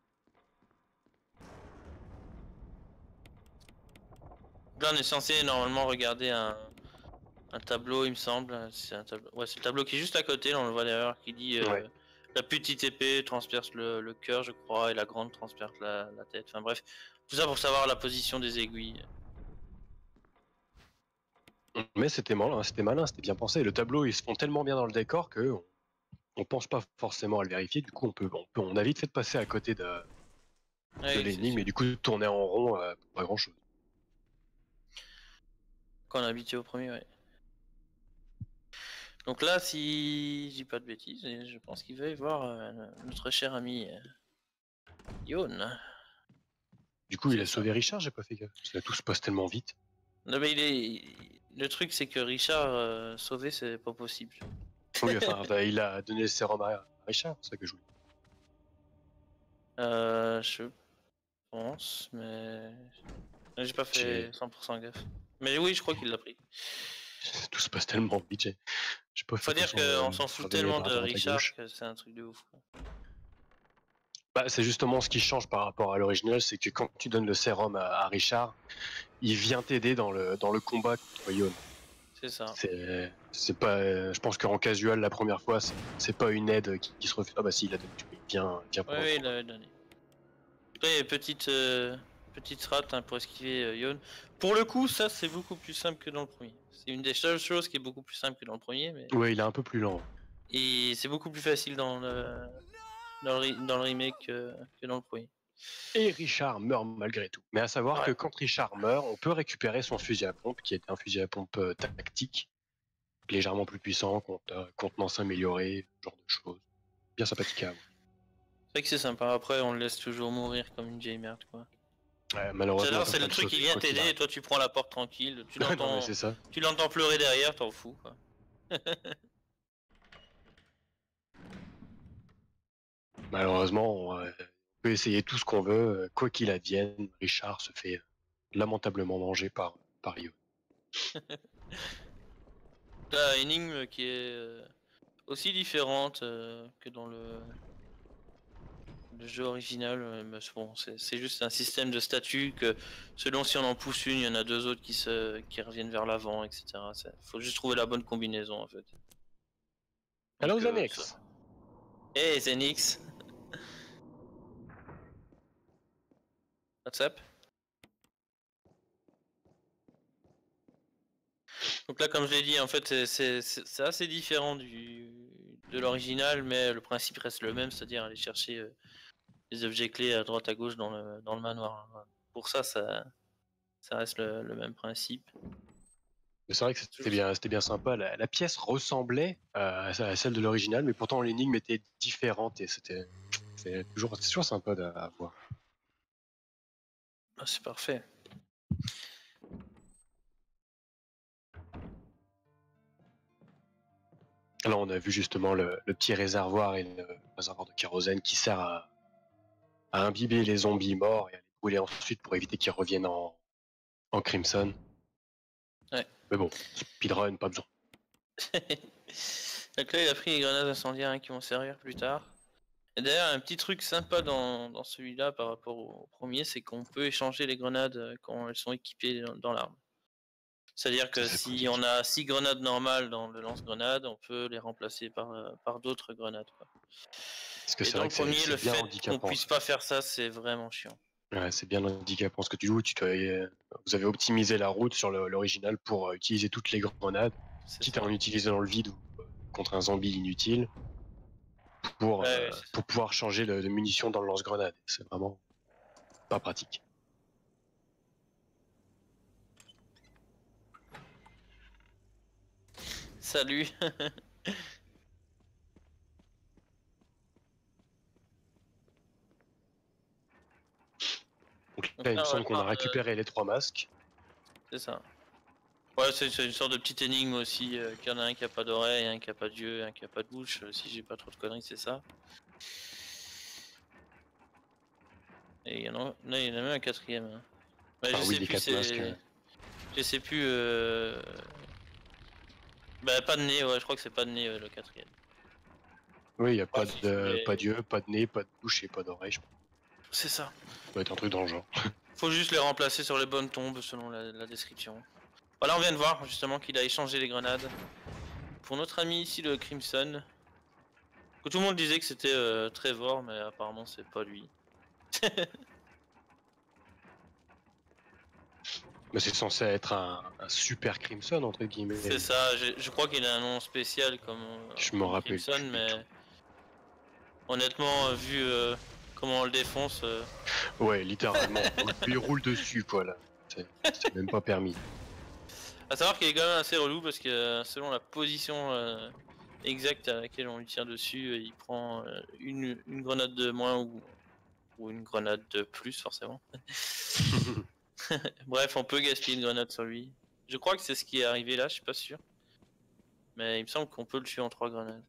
[SPEAKER 1] Là, on est censé normalement regarder un tableau, il me semble. C'est un tableau. Ouais, c'est le tableau qui est juste à côté. Là, on le voit derrière, qui dit la petite épée transperce le cœur, je crois, et la grande transperce la tête. Enfin bref, tout ça pour savoir la position des aiguilles.
[SPEAKER 3] Mais c'était malin, c'était bien pensé. Le tableau, ils se font tellement bien dans le décor que on pense pas forcément à le vérifier. Du coup, on a vite fait de passer à côté de l'énigme et du coup de tourner en rond pour pas grand chose.
[SPEAKER 1] Quand on est habitué au premier, ouais. Donc là, si je dis pas de bêtises, je pense qu'il va y voir notre cher ami Yawn.
[SPEAKER 3] Du coup, il a sauvé Richard, j'ai pas fait gaffe. Parce que tout se passe tellement vite.
[SPEAKER 1] Non mais le truc c'est que Richard sauver c'est pas possible.
[SPEAKER 3] Oui, enfin, il a donné le sérum à Richard, c'est ça que je voulais.
[SPEAKER 1] Je pense, mais j'ai pas fait 100% gaffe. Mais oui, je crois qu'il l'a pris.
[SPEAKER 3] Tout se passe tellement vite. J'ai pas fait.
[SPEAKER 1] Faut dire qu'on s'en fout tellement de Richard que c'est un truc de ouf, quoi.
[SPEAKER 3] Bah, c'est justement ce qui change par rapport à l'original, c'est que quand tu donnes le sérum à Richard, il vient t'aider dans le combat contre Yawn.
[SPEAKER 1] C'est ça.
[SPEAKER 3] C'est pas. Je pense qu'en casual, la première fois, c'est pas une aide qui se refuse. Ah bah si, il a donné. Bien pour
[SPEAKER 1] Oui, il l'avait donné. Après, petite strat hein, pour esquiver Yon. Pour le coup, ça c'est beaucoup plus simple que dans le premier. C'est une des seules choses qui est beaucoup plus simple que dans le premier, mais
[SPEAKER 3] Ouais, il est un peu plus lent.
[SPEAKER 1] et c'est beaucoup plus facile dans le remake que dans le premier.
[SPEAKER 3] Et Richard meurt malgré tout. Mais à savoir
[SPEAKER 1] Ouais.
[SPEAKER 3] que quand Richard meurt, on peut récupérer son fusil à pompe, qui était un fusil à pompe tactique, légèrement plus puissant, contenance améliorée, ce genre de choses. Bien sympathique à avoir.
[SPEAKER 1] C'est vrai que c'est sympa. Après, on le laisse toujours mourir comme une vieille merde, quoi.
[SPEAKER 3] Ouais, malheureusement,
[SPEAKER 1] J'adore,
[SPEAKER 3] on peut
[SPEAKER 1] c'est
[SPEAKER 3] pas
[SPEAKER 1] le truc qui
[SPEAKER 3] sauver,
[SPEAKER 1] vient
[SPEAKER 3] quoi qu'il
[SPEAKER 1] t'aider et
[SPEAKER 3] arrive.
[SPEAKER 1] toi tu prends la porte tranquille. Tu
[SPEAKER 3] Non, mais
[SPEAKER 1] l'entends,
[SPEAKER 3] c'est ça.
[SPEAKER 1] tu l'entends pleurer derrière, t'en fous, quoi.
[SPEAKER 3] Malheureusement, on peut essayer tout ce qu'on veut, quoi qu'il advienne, Richard se fait lamentablement manger par Io.
[SPEAKER 1] T'as une énigme qui est aussi différente que dans le jeu original. Mais bon, c'est juste un système de statuts que selon si on en pousse une, il y en a deux autres qui reviennent vers l'avant, etc. Faut juste trouver la bonne combinaison en fait.
[SPEAKER 3] Hello
[SPEAKER 1] Donc,
[SPEAKER 3] Xenix.
[SPEAKER 1] Hey Zenix. What's up? Donc là, comme je l'ai dit, en fait, c'est assez différent de l'original, mais le principe reste le même, c'est-à-dire aller chercher les objets clés à droite à gauche dans le manoir. Pour ça reste le même principe.
[SPEAKER 3] Mais c'est vrai que c'était bien sympa. La pièce ressemblait à celle de l'original, mais pourtant l'énigme était différente et c'est toujours sympa à voir.
[SPEAKER 1] Ah, c'est parfait.
[SPEAKER 3] Là, on a vu justement le petit réservoir et le réservoir de kérosène qui sert à imbiber les zombies morts et à les brûler ensuite pour éviter qu'ils reviennent en Crimson.
[SPEAKER 1] Ouais.
[SPEAKER 3] Mais bon, speedrun, pas besoin.
[SPEAKER 1] Donc là, il a pris les grenades incendiaires qui vont servir plus tard. Et d'ailleurs, un petit truc sympa dans celui-là par rapport au premier, c'est qu'on peut échanger les grenades quand elles sont équipées dans l'arme. C'est-à-dire que si on a 6 grenades normales dans le lance-grenade, on peut les remplacer par d'autres grenades, quoi.
[SPEAKER 3] Parce que
[SPEAKER 1] Et
[SPEAKER 3] c'est
[SPEAKER 1] dans
[SPEAKER 3] vrai
[SPEAKER 1] le
[SPEAKER 3] que
[SPEAKER 1] premier,
[SPEAKER 3] c'est
[SPEAKER 1] le
[SPEAKER 3] bien
[SPEAKER 1] fait qu'on
[SPEAKER 3] handicapant.
[SPEAKER 1] puisse pas faire ça, c'est vraiment chiant.
[SPEAKER 3] Ouais, c'est bien handicapant ce que tu joues. Vous avez optimisé la route sur l'original pour utiliser toutes les grenades, quitte à en utiliser dans le vide ou contre un zombie inutile, pour pouvoir changer de munitions dans le lance-grenade. C'est vraiment pas pratique.
[SPEAKER 1] Salut.
[SPEAKER 3] Donc là, il me semble qu'on a récupéré les 3 masques.
[SPEAKER 1] C'est ça. Ouais, c'est une sorte de petite énigme aussi, qu'il y en a un qui a pas d'oreille, un qui a pas d'yeux, un qui a pas de bouche, si j'ai pas trop de conneries, c'est ça. Et il y en a même un quatrième. Hein. Bah, je sais plus, je sais plus. Bah, pas de nez, ouais, je crois que c'est pas de nez le quatrième.
[SPEAKER 3] Oui, il n'y a pas d'yeux, pas de nez, pas de bouche et pas d'oreille.
[SPEAKER 1] C'est ça.
[SPEAKER 3] Ça doit être un truc dans le genre.
[SPEAKER 1] Faut juste les remplacer sur les bonnes tombes selon la description. Voilà, on vient de voir justement qu'il a échangé les grenades. Pour notre ami ici, le Crimson. Que tout le monde disait que c'était Trevor, mais apparemment c'est pas lui.
[SPEAKER 3] Mais c'est censé être un super Crimson, entre guillemets.
[SPEAKER 1] C'est ça, je crois qu'il a un nom spécial comme
[SPEAKER 3] je me rappelle
[SPEAKER 1] Crimson, mais honnêtement, vu comment on le défonce...
[SPEAKER 3] Ouais, littéralement, il roule dessus, quoi, là. C'est même pas permis.
[SPEAKER 1] A savoir qu'il est quand même assez relou, parce que selon la position exacte à laquelle on lui tire dessus, il prend une grenade de moins ou une grenade de plus, forcément. Bref, on peut gaspiller une grenade sur lui. Je crois que c'est ce qui est arrivé là, je suis pas sûr. Mais il me semble qu'on peut le tuer en 3 grenades.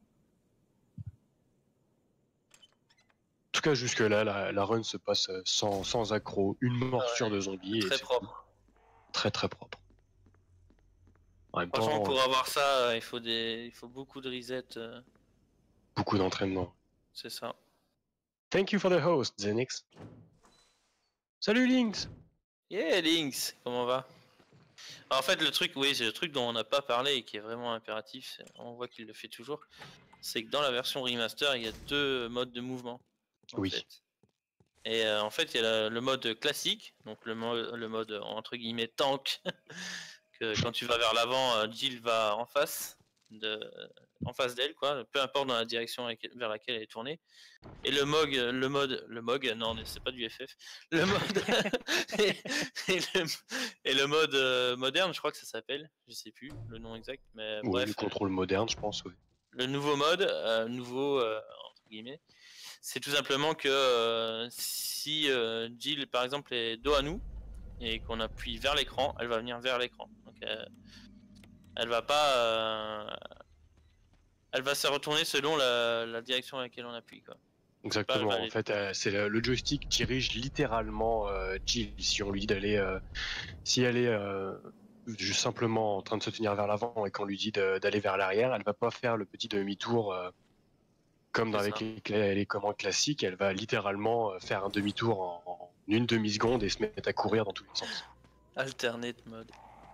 [SPEAKER 3] En tout cas, jusque-là, la run se passe sans accroc, une morsure de zombie.
[SPEAKER 1] Très propre.
[SPEAKER 3] Très très propre. En même
[SPEAKER 1] Franchement,
[SPEAKER 3] temps,
[SPEAKER 1] pour avoir ça, il faut beaucoup de reset.
[SPEAKER 3] Beaucoup d'entraînement.
[SPEAKER 1] C'est ça.
[SPEAKER 3] Thank you for the host, Zenix. Salut Lynx.
[SPEAKER 1] Yeah, Lynx, comment va? En fait, le truc, oui, c'est le truc dont on n'a pas parlé et qui est vraiment impératif, on voit qu'il le fait toujours, c'est que dans la version remaster, il y a 2 modes de mouvement, en
[SPEAKER 3] Oui.
[SPEAKER 1] fait. Et en fait, il y a le mode classique, donc le mode entre guillemets tank, que quand tu vas vers l'avant, Jill va en face d'elle, quoi, peu importe dans la direction vers laquelle elle est tournée. Et non, c'est pas du FF. Le mode et, et le mode moderne, je crois que ça s'appelle, je sais plus le nom exact, mais
[SPEAKER 3] Oui, le
[SPEAKER 1] bref,
[SPEAKER 3] contrôle moderne, je pense, oui.
[SPEAKER 1] le nouveau mode, entre guillemets, c'est tout simplement que si Jill par exemple est dos à nous et qu'on appuie vers l'écran, elle va venir vers l'écran. Donc elle va pas, elle va se retourner selon la direction à laquelle on appuie, quoi.
[SPEAKER 3] Exactement, en fait, c'est le joystick dirige littéralement Jill. Si on lui dit d'aller, si elle est juste simplement en train de se tenir vers l'avant et qu'on lui dit d'aller vers l'arrière, elle va pas faire le petit demi-tour comme avec les commandes classiques. Elle va littéralement faire un demi-tour en une demi-seconde et se mettre à courir dans tous les sens.
[SPEAKER 1] Alternate mode.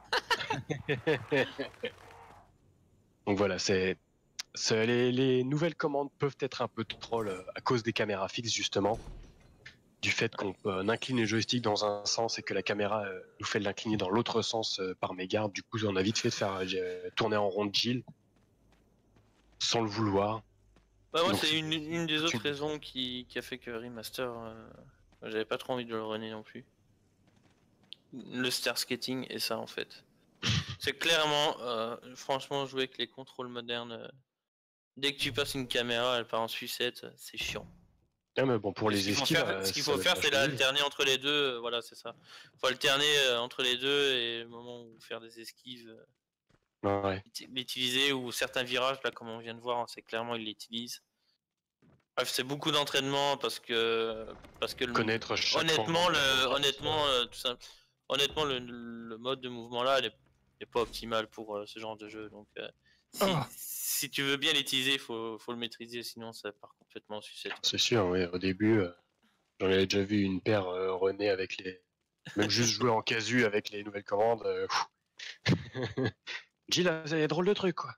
[SPEAKER 3] Donc voilà, les nouvelles commandes peuvent être un peu troll à cause des caméras fixes, justement. Du fait qu'on incline le joystick dans un sens et que la caméra nous fait l'incliner dans l'autre sens par mégarde. Du coup, on a vite fait de faire tourner en rond Jill sans le vouloir.
[SPEAKER 1] Bah moi, c'est une des autres raisons qui a fait que Remaster, j'avais pas trop envie de le runner non plus. Le star skating et ça, en fait. C'est clairement, franchement, jouer avec les contrôles modernes, dès que tu passes une caméra, elle part en sucette, c'est chiant.
[SPEAKER 3] Ah, mais bon, pour les esquives,
[SPEAKER 1] ce qu'il faut faire, c'est alterner entre les deux. Voilà, c'est ça. Faut alterner entre les deux et au moment où faire des esquives, l'utiliser, ou certains virages, là, comme on vient de voir, c'est clairement il l'utilise. Bref, c'est beaucoup d'entraînement parce que
[SPEAKER 3] connaître
[SPEAKER 1] honnêtement, le mode de mouvement là, est pas optimal pour ce genre de jeu. Donc, si tu veux bien l'utiliser, faut le maîtriser, sinon ça part complètement en sucette.
[SPEAKER 3] C'est sûr, oui. Au début, j'en avais déjà vu une paire runner avec les. Même juste jouer en casu avec les nouvelles commandes. Jill, vous avez des drôles de trucs, quoi.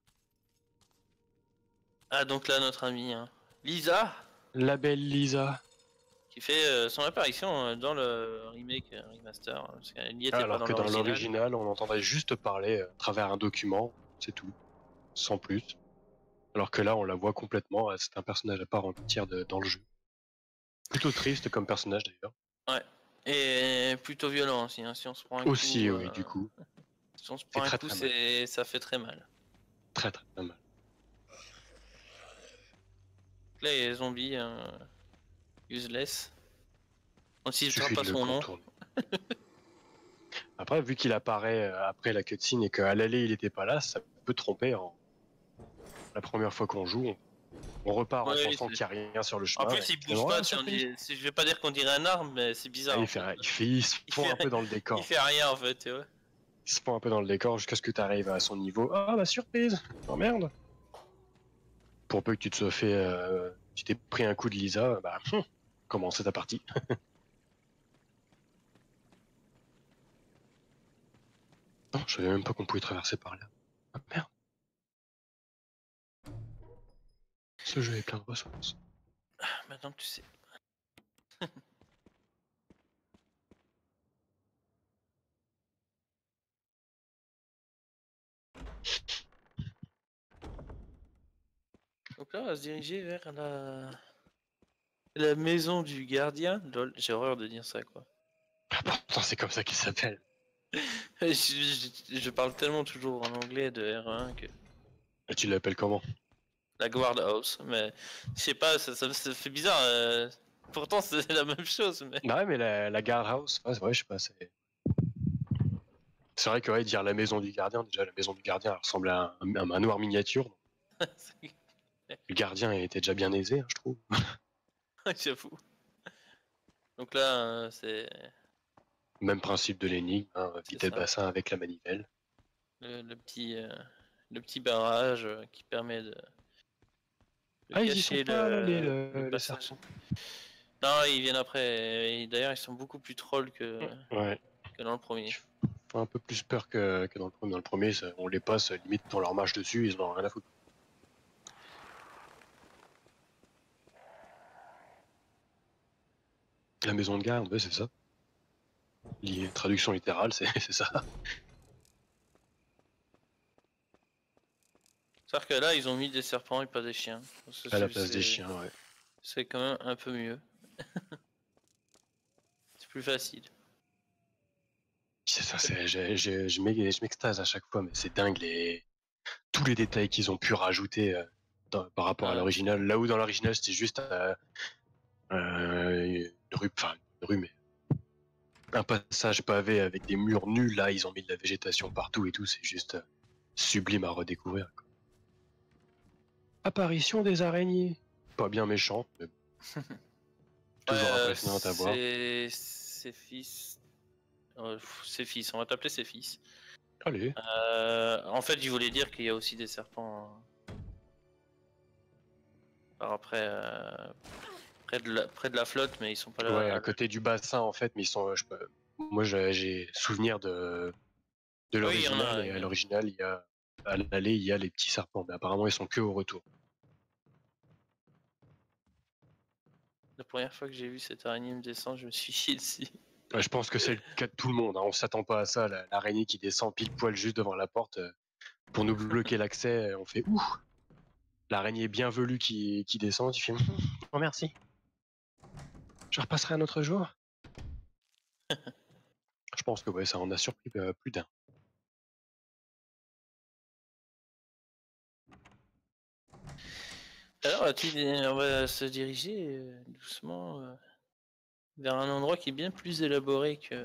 [SPEAKER 1] Ah, donc là, notre amie Lisa.
[SPEAKER 3] La belle Lisa.
[SPEAKER 1] Qui fait son apparition dans le remake remaster. Parce qu'elle n'y était
[SPEAKER 3] Alors
[SPEAKER 1] pas
[SPEAKER 3] que dans l'original, on entendait juste parler à travers un document, c'est tout. Sans plus. Alors que là, on la voit complètement, c'est un personnage à part entière dans le jeu. Plutôt triste comme personnage d'ailleurs.
[SPEAKER 1] Ouais. Et plutôt violent aussi, hein. Si on se prend un
[SPEAKER 3] aussi,
[SPEAKER 1] coup,
[SPEAKER 3] oui, du coup.
[SPEAKER 1] Si on se prend un coup, ça fait très mal.
[SPEAKER 3] Très très mal.
[SPEAKER 1] Là, il y a les zombies useless. On s'illustre pas son nom.
[SPEAKER 3] Après, vu qu'il apparaît après la cutscene et qu'à l'aller il était pas là, ça peut tromper. La première fois qu'on joue, on repart en pensant qu'il n'y a rien sur le chemin.
[SPEAKER 1] En plus, il bouge pas. Je vais pas dire qu'on dirait un arbre, mais c'est bizarre.
[SPEAKER 3] Il se fond un peu dans le décor.
[SPEAKER 1] Il fait rien en fait, ouais.
[SPEAKER 3] Il se fond un peu dans le décor jusqu'à ce que tu arrives à son niveau. Ah bah surprise. Oh merde. Pour peu que tu te sois fait, tu t'es pris un coup de Lisa, bah comment c'est ta partie. Non, je savais même pas qu'on pouvait traverser par là. Ah merde. Ce jeu est plein de ressources.
[SPEAKER 1] Maintenant que tu sais. Donc là, on va se diriger vers la maison du gardien. J'ai horreur de dire ça, quoi.
[SPEAKER 3] Pourtant, c'est comme ça qu'il s'appelle.
[SPEAKER 1] je parle tellement toujours en anglais de R1 que...
[SPEAKER 3] Et tu l'appelles comment?
[SPEAKER 1] La guardhouse, mais je sais pas, ça fait bizarre. Pourtant, c'est la même chose, mais...
[SPEAKER 3] Ouais, mais la guardhouse, ouais, je sais pas, c'est vrai que dire la maison du gardien, déjà la maison du gardien elle ressemble à un manoir miniature. Le gardien était déjà bien aisé, hein, je trouve.
[SPEAKER 1] J'avoue. Donc là, c'est...
[SPEAKER 3] Même principe de l'énigme, hein, vider le bassin avec la manivelle.
[SPEAKER 1] Le petit barrage qui permet de
[SPEAKER 3] ils y sont pas, les
[SPEAKER 1] passage. Non, ils viennent après. D'ailleurs, ils sont beaucoup plus trolls que dans le premier.
[SPEAKER 3] font un peu plus peur que dans le premier. Dans le premier, on les passe, limite, on leur marche dessus, ils en ont rien à foutre. La maison de garde, ouais, c'est ça. Traduction littérale, c'est ça.
[SPEAKER 1] C'est-à-dire que là, ils ont mis des serpents et pas des chiens.
[SPEAKER 3] À la place des chiens, ouais.
[SPEAKER 1] C'est quand même un peu mieux. C'est plus facile.
[SPEAKER 3] C'est ça, je m'extase à chaque fois, mais c'est dingue tous les détails qu'ils ont pu rajouter par rapport à
[SPEAKER 1] Ouais.
[SPEAKER 3] l'original. Là où dans l'original c'était juste une rue, mais un passage pavé avec des murs nus, là ils ont mis de la végétation partout et tout, c'est juste sublime à redécouvrir. Quoi. Apparition des araignées. Pas bien méchant, mais toujours impressionnant à voir.
[SPEAKER 1] Ses fils. Ses fils, on va t'appeler ses fils.
[SPEAKER 3] Allez.
[SPEAKER 1] En fait, je voulais dire qu'il y a aussi des serpents. Par après, près de la flotte, mais ils sont pas là.
[SPEAKER 3] Ouais, à côté du bassin en fait, mais ils sont. Moi j'ai souvenir de l'original, et à l'original, il y a à l'aller, il y a les petits serpents, mais apparemment ils sont que au retour.
[SPEAKER 1] La première fois que j'ai vu cette araignée me descendre, je me suis chié dessus.
[SPEAKER 3] Ouais, je pense que c'est le cas de tout le monde, hein. On s'attend pas à ça, l'araignée qui descend pile poil juste devant la porte pour nous bloquer l'accès, on fait ouh. L'araignée bien velue qui descend, tu fais oh merci. Je repasserai un autre jour. Je pense que ouais, ça en a surpris plus d'un.
[SPEAKER 1] Alors, on va se diriger doucement vers un endroit qui est bien plus élaboré que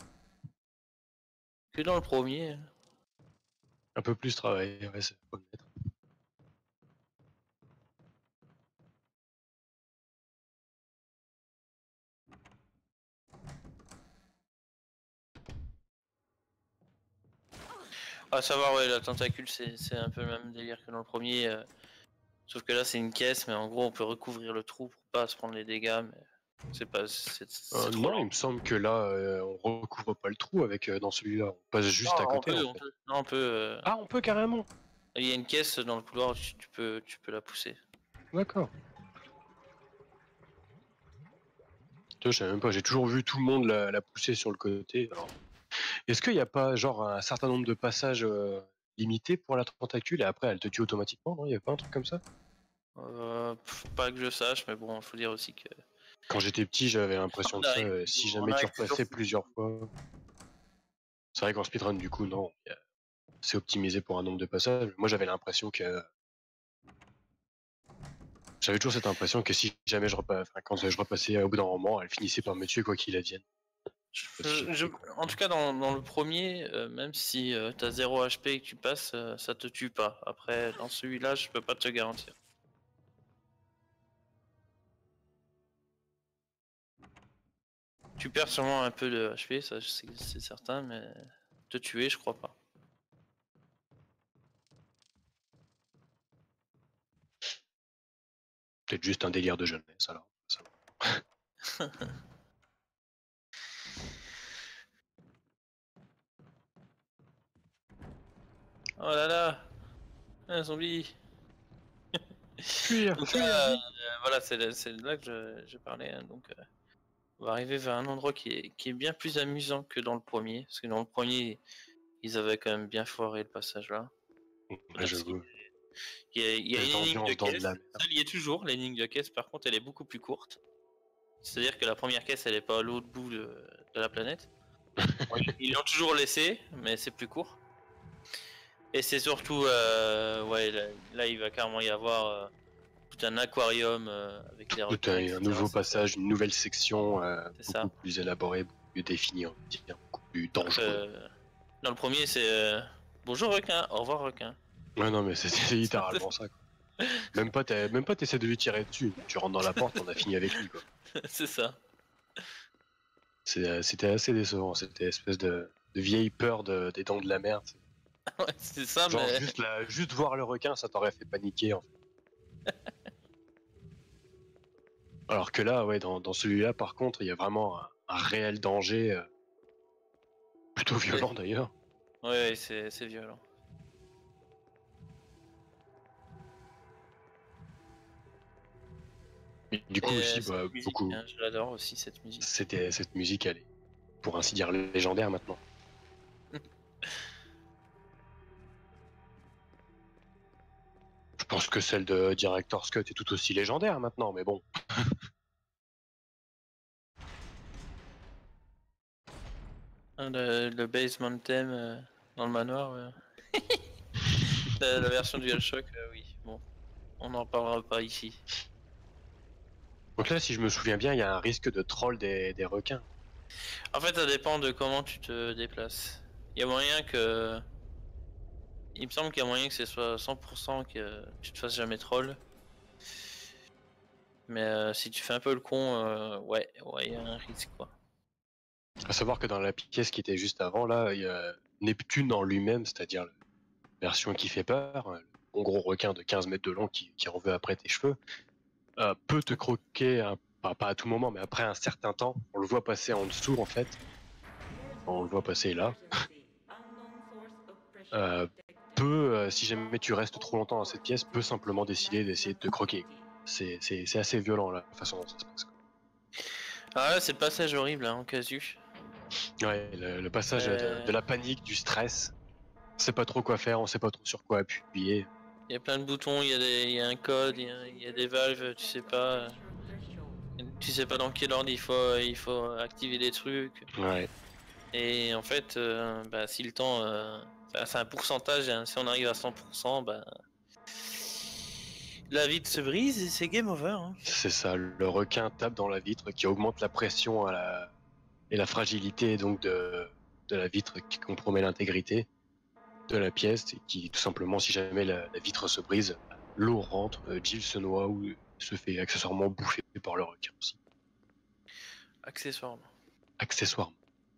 [SPEAKER 1] dans le premier.
[SPEAKER 3] Un peu plus travaillé, ouais, c'est faut le mettre.
[SPEAKER 1] À savoir, ouais, la tentacule, c'est un peu le même délire que dans le premier. Sauf que là, c'est une caisse, mais en gros, on peut recouvrir le trou pour pas se prendre les dégâts. Mais c'est pas, c'est trop
[SPEAKER 3] Non,
[SPEAKER 1] lent.
[SPEAKER 3] il me semble que là, on recouvre pas le trou avec dans celui-là, on passe juste à côté.
[SPEAKER 1] On peut. Non, on peut.
[SPEAKER 3] Ah, on peut carrément.
[SPEAKER 1] Il y a une caisse dans le couloir, tu peux la pousser.
[SPEAKER 3] D'accord. Je savais même pas, j'ai toujours vu tout le monde la pousser sur le côté. Alors, est-ce qu'il n'y a pas genre un certain nombre de passages limités pour la tentacule et après elle te tue automatiquement? Non, il n'y a pas un truc comme ça?
[SPEAKER 1] Pas que je sache, mais bon, il faut dire aussi que.
[SPEAKER 3] Quand j'étais petit, j'avais l'impression
[SPEAKER 1] On
[SPEAKER 3] de ça.
[SPEAKER 1] arrive
[SPEAKER 3] Si
[SPEAKER 1] toujours-
[SPEAKER 3] jamais
[SPEAKER 1] on
[SPEAKER 3] tu
[SPEAKER 1] arrive toujours-
[SPEAKER 3] repassais plusieurs fois. C'est vrai qu'en speedrun, du coup, non. C'est optimisé pour un nombre de passages. Moi, j'avais l'impression que. J'avais toujours cette impression que si jamais quand je repassais au bout d'un moment, elle finissait par me tuer quoi qu'il advienne.
[SPEAKER 1] En tout cas, dans le premier, même si t'as 0 HP et que tu passes, ça te tue pas. Après, dans celui-là, je peux pas te garantir. Tu perds sûrement un peu de HP, ça c'est certain, mais te tuer, je crois pas.
[SPEAKER 3] Peut-être juste un délire de jeunesse alors. Ça va.
[SPEAKER 1] Oh là là, un zombie.
[SPEAKER 3] Fuir,
[SPEAKER 1] Donc,
[SPEAKER 3] fuir.
[SPEAKER 1] voilà, c'est là que je parlais. Hein, donc, on va arriver vers un endroit qui est bien plus amusant que dans le premier, parce que dans le premier, ils avaient quand même bien foiré le passage là.
[SPEAKER 3] Ouais, j'avoue.
[SPEAKER 1] Il y a
[SPEAKER 3] Cette
[SPEAKER 1] une énigme de
[SPEAKER 3] ambiance dans de
[SPEAKER 1] caisse,
[SPEAKER 3] la merde.
[SPEAKER 1] ça y est toujours, l'énigme de caisse par contre elle est beaucoup plus courte. C'est-à-dire que la première caisse elle est pas à l'autre bout de la planète. Ils l'ont toujours laissé, mais c'est plus court. Et c'est surtout, ouais, là, il va carrément y avoir tout un aquarium avec des requins,
[SPEAKER 3] Un
[SPEAKER 1] etc.
[SPEAKER 3] nouveau passage, une nouvelle section
[SPEAKER 1] C'est
[SPEAKER 3] beaucoup
[SPEAKER 1] ça.
[SPEAKER 3] plus élaborée, beaucoup plus définie, on va dire, beaucoup plus dangereux.
[SPEAKER 1] Dans le premier c'est bonjour requin, au revoir requin.
[SPEAKER 3] Ouais, non, mais c'est littéralement ça. Quoi. Même pas t'essaies de lui tirer dessus. Tu rentres dans la porte, on a fini avec lui. Quoi.
[SPEAKER 1] C'est ça.
[SPEAKER 3] C'était assez décevant, c'était espèce de vieille peur des dents de la mer.
[SPEAKER 1] Ouais, c'est ça,
[SPEAKER 3] Genre
[SPEAKER 1] mais.
[SPEAKER 3] juste voir le requin, ça t'aurait fait paniquer. En fait. Alors que là, ouais, dans celui-là, par contre, il y a vraiment un réel danger. Plutôt violent d'ailleurs.
[SPEAKER 1] Ouais, c'est violent.
[SPEAKER 3] Et du coup aussi,
[SPEAKER 1] Cette musique,
[SPEAKER 3] beaucoup.
[SPEAKER 1] hein, je l'adore aussi cette musique.
[SPEAKER 3] Cette musique, elle est, pour ainsi dire, légendaire maintenant. Je pense que celle de Director's Cut est tout aussi légendaire maintenant, mais bon.
[SPEAKER 1] Hein, le basement theme dans le manoir. La version DualShock, oui. Bon, on n'en parlera pas ici.
[SPEAKER 3] Donc là, si je me souviens bien, il y a un risque de troll des requins.
[SPEAKER 1] En fait, ça dépend de comment tu te déplaces. Il y a moyen que... Il me semble qu'il y a moyen que ce soit 100% que tu te fasses jamais troll. Mais si tu fais un peu le con, ouais, il y a un risque quoi.
[SPEAKER 3] À savoir que dans la pièce qui était juste avant, là, il y a Neptune en lui-même, c'est-à-dire la version qui fait peur, le bon gros requin de 15 mètres de long qui en veut après tes cheveux, peut te croquer, pas à tout moment, mais après un certain temps. On le voit passer en dessous en fait. On le voit passer là. Si jamais tu restes trop longtemps dans cette pièce, peut simplement décider d'essayer de te croquer. C'est assez violent là, la façon dont ça se passe.
[SPEAKER 1] Ah là, c'est le passage horrible hein, en casu.
[SPEAKER 3] Ouais, le passage de la panique, du stress. On sait pas trop quoi faire, on sait pas trop sur quoi appuyer.
[SPEAKER 1] Il y a plein de boutons, il y a un code, il y a des valves, tu sais pas. Tu sais pas dans quel ordre il faut activer les trucs.
[SPEAKER 3] Ouais.
[SPEAKER 1] Et en fait, si le temps. C'est un pourcentage, hein, si on arrive à 100%, la vitre se brise et c'est game over. Hein.
[SPEAKER 3] C'est ça, le requin tape dans la vitre qui augmente la pression et la fragilité donc de la vitre qui compromet l'intégrité de la pièce et qui tout simplement si jamais la vitre se brise, l'eau rentre, Jill se noie ou se fait accessoirement bouffer par le requin aussi.
[SPEAKER 1] Accessoirement.
[SPEAKER 3] Accessoirement.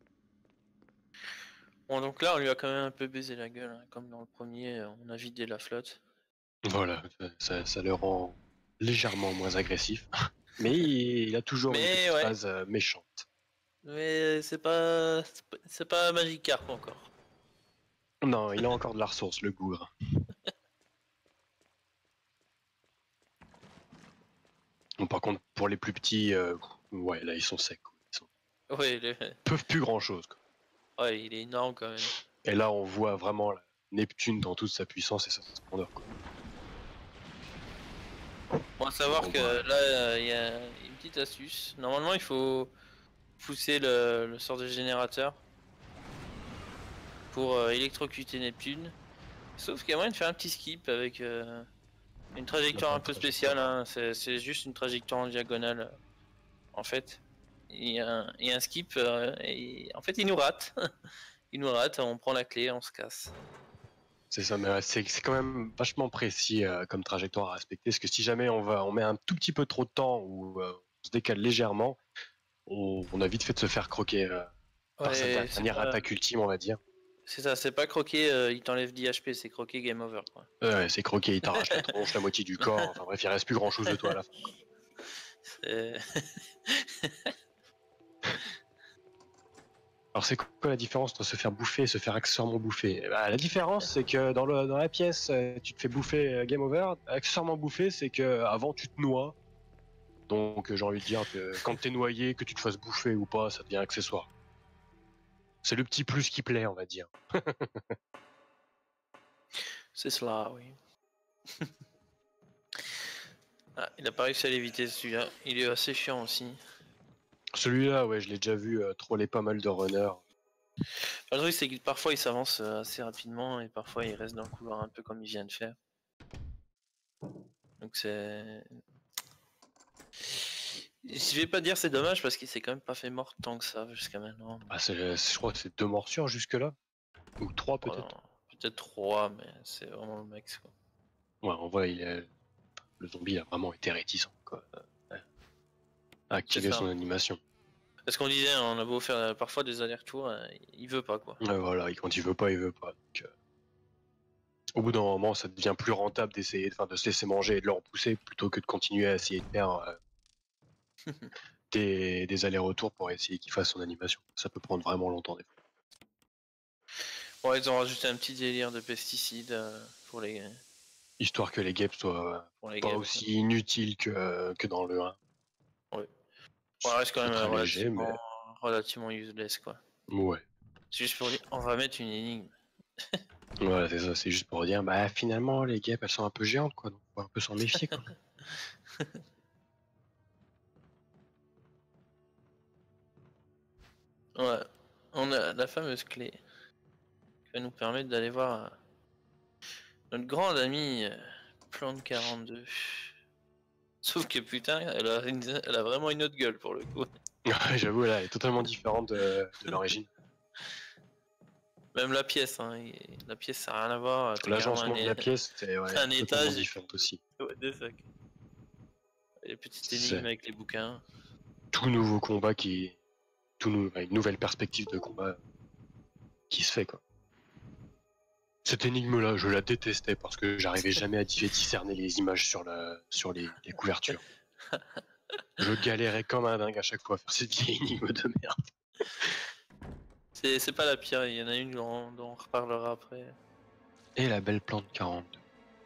[SPEAKER 1] Bon, donc là, on lui a quand même un peu baisé la gueule, hein, comme dans le premier, on a vidé la flotte.
[SPEAKER 3] Voilà, ça le rend légèrement moins agressif. Mais il a toujours une petite phase méchante.
[SPEAKER 1] Mais c'est pas Magikarp encore.
[SPEAKER 3] Non, il a encore de la ressource, le gougre. Bon, par contre, pour les plus petits, ouais, là, ils sont secs.
[SPEAKER 1] Ouais,
[SPEAKER 3] Peuvent plus grand-chose.
[SPEAKER 1] ouais, il est énorme quand même.
[SPEAKER 3] Et là, on voit vraiment Neptune dans toute sa puissance et sa splendeur. Quoi.
[SPEAKER 1] Bon, à savoir que là, il y a une petite astuce. Normalement, il faut pousser le sort de générateur pour électrocuter Neptune. Sauf qu'il y a moyen de faire un petit skip avec une trajectoire un peu spéciale. Hein. C'est juste une trajectoire en diagonale, en fait. Il y a un skip et en fait, il nous rate. Il nous rate, on prend la clé, on se casse.
[SPEAKER 3] C'est ça, mais c'est quand même vachement précis comme trajectoire à respecter. Parce que si jamais on met un tout petit peu trop de temps ou on se décale légèrement, on a vite fait de se faire croquer par sa dernière attaque ultime, on va dire.
[SPEAKER 1] C'est ça, c'est pas croquer, il t'enlève 10 HP, c'est croquer game over. Quoi.
[SPEAKER 3] Ouais, c'est croquer, il t'arrache la tronche, la moitié du corps. Enfin bref, il reste plus grand chose de toi à la fin. Alors c'est quoi la différence entre se faire bouffer et se faire accessoirement bouffer? La différence c'est que dans la pièce tu te fais bouffer game over, accessoirement bouffer c'est que avant tu te noies, donc j'ai envie de dire que quand t'es noyé, que tu te fasses bouffer ou pas, ça devient accessoire. C'est le petit plus qui plaît on va dire.
[SPEAKER 1] C'est cela, oui. Ah, il a pas réussi à l'éviter celui-là, il est assez chiant aussi.
[SPEAKER 3] Celui-là ouais je l'ai déjà vu troller pas mal de runners.
[SPEAKER 1] Le truc c'est que parfois il s'avance assez rapidement et parfois il reste dans le couloir un peu comme il vient de faire. Donc c'est... Je vais pas dire c'est dommage parce qu'il s'est quand même pas fait mort tant que ça jusqu'à maintenant.
[SPEAKER 3] Ah, je crois que c'est 2 morsures jusque là. Ou 3 peut-être.
[SPEAKER 1] Peut-être 3 mais c'est vraiment le max quoi.
[SPEAKER 3] Ouais en vrai le zombie a vraiment été réticent quoi. À activer son animation.
[SPEAKER 1] Parce qu'on disait, on a beau faire parfois des allers-retours, il veut pas quoi.
[SPEAKER 3] Voilà, quand il veut pas, il veut pas. Donc, au bout d'un moment, ça devient plus rentable de se laisser manger et de le repousser plutôt que de continuer à essayer de faire des allers-retours pour essayer qu'il fasse son animation. Ça peut prendre vraiment longtemps des fois.
[SPEAKER 1] Ouais, ils ont rajouté un petit délire de pesticides pour les
[SPEAKER 3] Histoire que les guêpes soient pas
[SPEAKER 1] guêpes.
[SPEAKER 3] aussi inutiles que dans le 1.
[SPEAKER 1] Ouais. Ça reste quand
[SPEAKER 3] C'est
[SPEAKER 1] même
[SPEAKER 3] très léger, mais
[SPEAKER 1] relativement useless quoi.
[SPEAKER 3] ouais.
[SPEAKER 1] C'est juste pour dire, on va mettre une énigme.
[SPEAKER 3] Voilà, c'est ça, c'est juste pour dire, bah finalement, les guêpes, elles sont un peu géantes, quoi, donc faut un peu s'en méfier, quoi.
[SPEAKER 1] Ouais, on a la fameuse clé qui va nous permettre d'aller voir notre grande amie Plante 42. Sauf que putain, elle a vraiment une autre gueule pour le coup.
[SPEAKER 3] Ouais, j'avoue, là, elle est totalement différente de l'origine.
[SPEAKER 1] Même la pièce, hein, la pièce ça n'a rien à voir. T'as carrément
[SPEAKER 3] L'agencement de la pièce, c'est
[SPEAKER 1] un
[SPEAKER 3] totalement
[SPEAKER 1] étage.
[SPEAKER 3] différent aussi.
[SPEAKER 1] What the fuck. Les petites
[SPEAKER 3] C'est
[SPEAKER 1] énigmes avec les bouquins.
[SPEAKER 3] tout nouveau combat une nouvelle perspective de combat qui se fait, quoi. Cette énigme-là, je la détestais parce que j'arrivais jamais à discerner les images sur les couvertures. Je galérais comme un dingue à chaque fois à faire cette vieille énigme de merde.
[SPEAKER 1] C'est pas la pire, il y en a une dont on reparlera après.
[SPEAKER 3] Et la belle plante 42.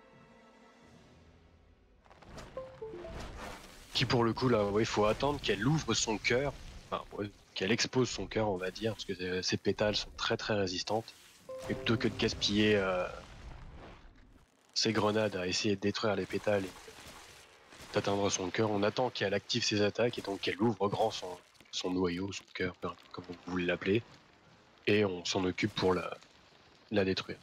[SPEAKER 3] Qui pour le coup, là, il faut attendre qu'elle ouvre son cœur, enfin, ouais, qu'elle expose son cœur, on va dire, parce que ses pétales sont très très résistantes. Et plutôt que de gaspiller ses grenades à essayer de détruire les pétales et d'atteindre son cœur, on attend qu'elle active ses attaques et donc qu'elle ouvre grand son noyau, son cœur, comme vous voulez l'appeler, et on s'en occupe pour la détruire.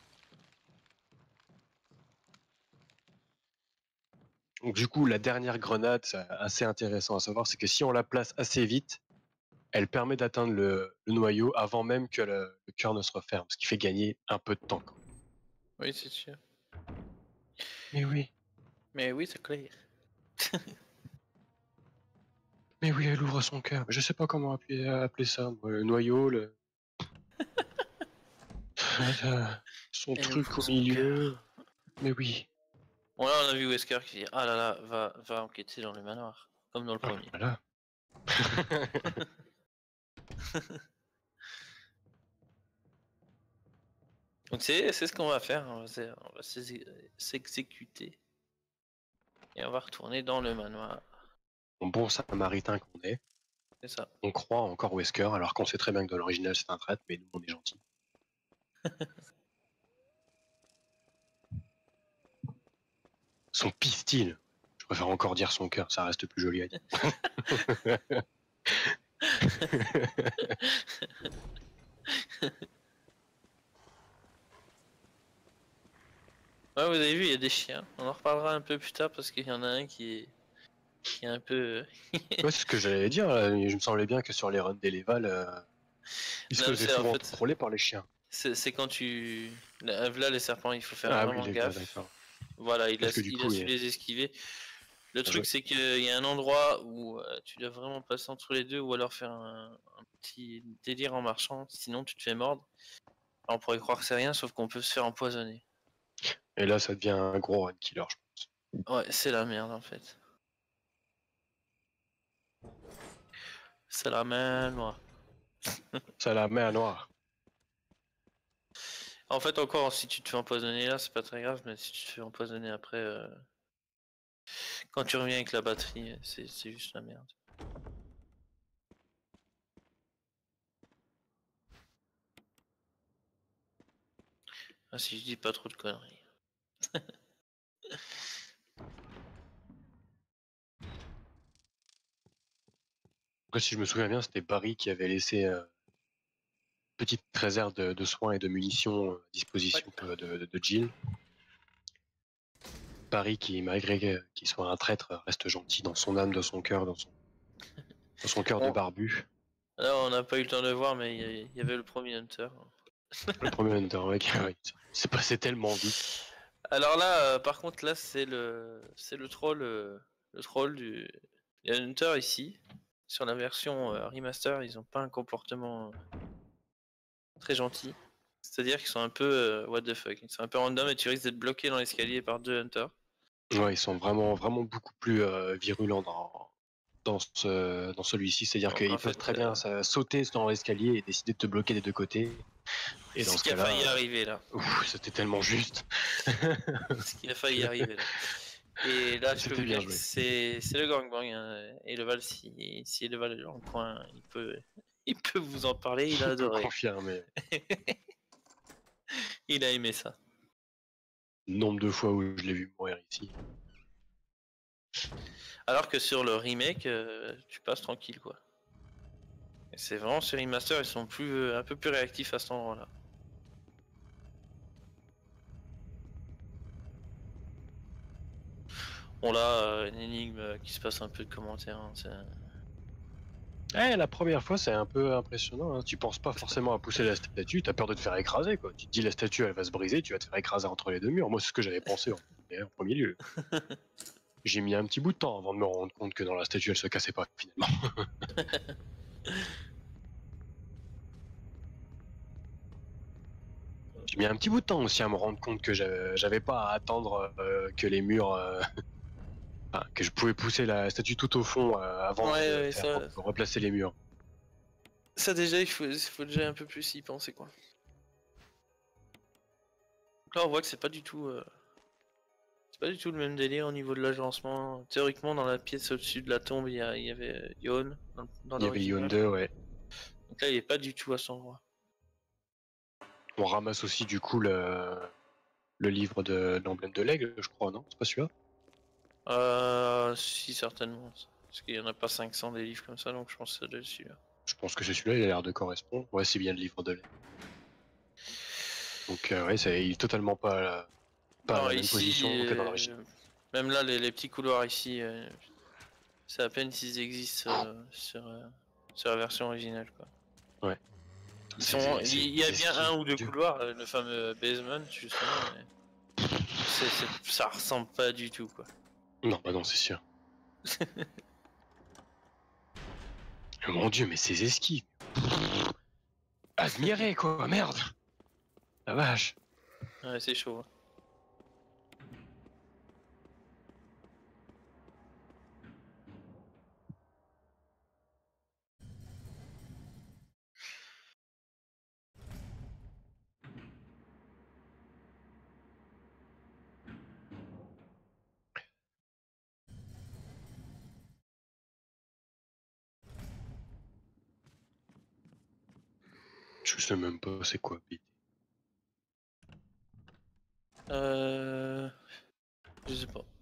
[SPEAKER 3] Donc du coup, la dernière grenade, c'est assez intéressant à savoir, c'est que si on la place assez vite, elle permet d'atteindre le noyau avant même que le cœur ne se referme, ce qui fait gagner un peu de temps.
[SPEAKER 1] Oui, c'est sûr.
[SPEAKER 3] Mais oui,
[SPEAKER 1] C'est clair.
[SPEAKER 3] mais oui, elle ouvre son cœur. Je sais pas comment appeler ça, moi, le noyau, son
[SPEAKER 1] Elle
[SPEAKER 3] truc
[SPEAKER 1] ouvre
[SPEAKER 3] au
[SPEAKER 1] son
[SPEAKER 3] milieu.
[SPEAKER 1] cœur.
[SPEAKER 3] Mais oui.
[SPEAKER 1] Bon là on a vu Wesker qui dit ah là là, va enquêter dans le manoir, comme dans le premier.
[SPEAKER 3] Voilà.
[SPEAKER 1] Donc c'est ce qu'on va faire, on va s'exécuter. Et on va retourner dans le manoir.
[SPEAKER 3] Bon samaritain qu'on est,
[SPEAKER 1] C'est ça.
[SPEAKER 3] on croit encore Wesker, alors qu'on sait très bien que dans l'original c'est un traître, mais nous on est gentils. Son pistil. Je préfère encore dire son cœur, ça reste plus joli à dire.
[SPEAKER 1] Ouais, vous avez vu, il y a des chiens. On en reparlera un peu plus tard parce qu'il y en a un qui est un peu.
[SPEAKER 3] Ouais, c'est ce que j'allais dire, là. Je me semblait bien que sur les runs d'Eleval, il se
[SPEAKER 1] Non,
[SPEAKER 3] faisait
[SPEAKER 1] c'est en
[SPEAKER 3] souvent
[SPEAKER 1] fait.
[SPEAKER 3] troller par les chiens.
[SPEAKER 1] C'est quand tu. Là, les serpents, il faut faire
[SPEAKER 3] Ah
[SPEAKER 1] vraiment
[SPEAKER 3] oui,
[SPEAKER 1] gaffe.
[SPEAKER 3] d'accord.
[SPEAKER 1] Voilà,
[SPEAKER 3] Parce que du
[SPEAKER 1] il a
[SPEAKER 3] coup,
[SPEAKER 1] su les esquiver. Le
[SPEAKER 3] Bien
[SPEAKER 1] truc,
[SPEAKER 3] joué.
[SPEAKER 1] c'est qu'il y a un endroit où tu dois vraiment passer entre les deux ou alors faire un petit délire en marchant, sinon tu te fais mordre. Alors, on pourrait croire que c'est rien, sauf qu'on peut se faire empoisonner.
[SPEAKER 3] Et là, ça devient un gros run killer, je pense.
[SPEAKER 1] Ouais, c'est la merde en fait. C'est la merde, moi.
[SPEAKER 3] Ça la met à noir.
[SPEAKER 1] En fait, encore, si tu te fais empoisonner là, c'est pas très grave, mais si tu te fais empoisonner après, quand tu reviens avec la batterie, c'est juste la merde. Ah, si je dis pas trop de conneries.
[SPEAKER 3] Après, si je me souviens bien, c'était Barry qui avait laissé petite réserve de soins et de munitions à disposition de Jill. Barry qui, malgré qu'il soit un traître, reste gentil dans son âme, dans son cœur, dans son cœur de
[SPEAKER 1] Bon.
[SPEAKER 3] barbu.
[SPEAKER 1] Alors, on n'a pas eu le temps de voir, mais il y avait le premier Hunter.
[SPEAKER 3] Le premier Hunter, mec, oui, c'est passé tellement vite.
[SPEAKER 1] Alors là, par contre, là, c'est le troll, le troll du il y a Hunter ici. Sur la version remaster, ils ont pas un comportement très gentil. C'est-à-dire qu'ils sont un peu what the fuck. Ils sont un peu random et tu risques d'être bloqué dans l'escalier par deux Hunters.
[SPEAKER 3] Ouais, ils sont vraiment, vraiment beaucoup plus virulents dans celui-ci, c'est-à-dire
[SPEAKER 1] Donc,
[SPEAKER 3] qu'ils
[SPEAKER 1] en
[SPEAKER 3] peuvent
[SPEAKER 1] fait,
[SPEAKER 3] très bien sauter dans l'escalier et décider de te bloquer des deux côtés. Et dans
[SPEAKER 1] ce
[SPEAKER 3] ce
[SPEAKER 1] qui a
[SPEAKER 3] cas-là,
[SPEAKER 1] failli arriver là.
[SPEAKER 3] c'était tellement juste.
[SPEAKER 1] Ce qui a failli arriver là. Et là, je peux
[SPEAKER 3] C'était
[SPEAKER 1] vous
[SPEAKER 3] bien
[SPEAKER 1] dire que
[SPEAKER 3] joué.
[SPEAKER 1] c'est le gangbang. Hein. Et Leval, si Leval est dans le coin, il peut vous en parler. Il a
[SPEAKER 3] Je peux
[SPEAKER 1] adoré.
[SPEAKER 3] confirmer.
[SPEAKER 1] Il a aimé ça.
[SPEAKER 3] Le nombre de fois où je l'ai vu mourir ici.
[SPEAKER 1] Alors que sur le remake, tu passes tranquille quoi. Et c'est vraiment sur remaster, ils sont un peu plus réactifs à cet endroit-là. Bon là, une énigme qui se passe un peu de commentaires. Hein,
[SPEAKER 3] La première fois, c'est un peu impressionnant. Hein. Tu penses pas forcément à pousser la statue, t'as peur de te faire écraser, quoi. Tu te dis la statue, elle va se briser, tu vas te faire écraser entre les deux murs. Moi, c'est ce que j'avais pensé en premier lieu. J'ai mis un petit bout de temps avant de me rendre compte que dans la statue, elle se cassait pas, finalement. J'ai mis un petit bout de temps aussi à me rendre compte que j'avais pas à attendre que les murs... Enfin, que je pouvais pousser la statue tout au fond avant
[SPEAKER 1] ouais,
[SPEAKER 3] de replacer les murs.
[SPEAKER 1] ça déjà, il faut déjà un peu plus y penser quoi. Donc là, on voit que c'est pas du tout le même délire au niveau de l'agencement. Théoriquement, dans la pièce au-dessus de la tombe, il y avait Yon dans
[SPEAKER 3] Il y avait Yon
[SPEAKER 1] l'original.
[SPEAKER 3] 2, ouais.
[SPEAKER 1] Donc là, il est pas du tout à cet endroit.
[SPEAKER 3] On ramasse aussi du coup le livre de l'emblème de l'aigle, je crois, non? C'est pas celui-là?
[SPEAKER 1] Si, certainement. Parce qu'il y en a pas 500 des livres comme ça, donc je pense que c'est dessus.
[SPEAKER 3] Je pense que c'est celui-là, il a l'air de correspondre. Ouais, c'est bien le livre de l'aigle. Donc ouais, il est totalement pas à la même
[SPEAKER 1] ici,
[SPEAKER 3] position que dans l'original.
[SPEAKER 1] même là, les petits couloirs ici, c'est à peine s'ils existent sur la version originale. Quoi.
[SPEAKER 3] Ouais.
[SPEAKER 1] Il y a bien un ou deux couloirs, le fameux basement, justement, mais ça ressemble pas du tout. Quoi.
[SPEAKER 3] Non, bah non, c'est sûr. Mon dieu, mais ces esquives. Admirez, quoi, merde. La vache.
[SPEAKER 1] Ouais, c'est chaud. Hein.
[SPEAKER 3] Je sais même pas c'est quoi, Pete.
[SPEAKER 1] Je sais pas.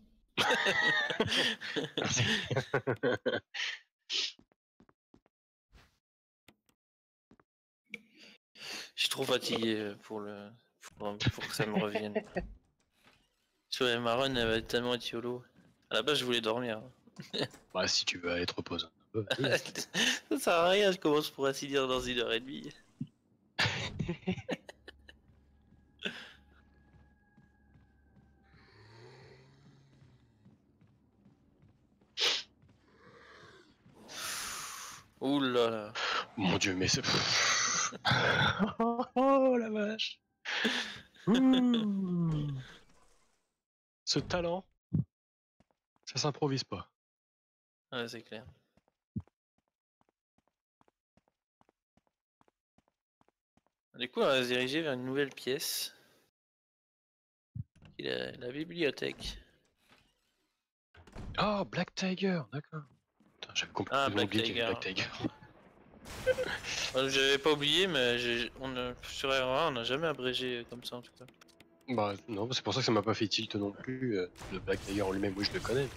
[SPEAKER 1] Je suis trop fatigué pour que ça me revienne. Sur les marronnes, elle va tellement être YOLO. À la base, je voulais dormir.
[SPEAKER 3] Bah, si tu veux aller te reposer un peu.
[SPEAKER 1] Ça sert à rien, je commence pour ainsi dire dans 1h30. Ouh là là.
[SPEAKER 3] Mon dieu, mais c'est... Oh la vache. Ouh. Ce talent, ça s'improvise pas.
[SPEAKER 1] Ouais, c'est clair. Du coup, on va se diriger vers une nouvelle pièce. Qui est la bibliothèque.
[SPEAKER 3] Oh, Black Tiger, d'accord. J'avais complètement
[SPEAKER 1] Black
[SPEAKER 3] oublié qu'il y avait Black
[SPEAKER 1] Tiger.
[SPEAKER 3] Tiger.
[SPEAKER 1] J'avais pas oublié, mais sur R1, on n'a jamais abrégé comme ça en tout cas.
[SPEAKER 3] Bah non, c'est pour ça que ça m'a pas fait tilt non plus. Le Black Tiger en lui-même, oui, je le connais.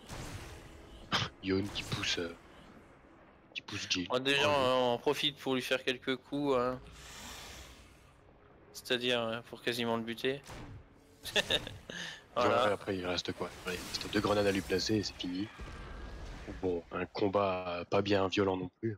[SPEAKER 3] Yon qui pousse Jill.
[SPEAKER 1] Déjà, on profite pour lui faire quelques coups. Hein. C'est-à-dire pour quasiment le buter.
[SPEAKER 3] Voilà. Ouais, après il reste quoi? Il reste 2 grenades à lui placer et c'est fini. Bon, un combat pas bien violent non plus.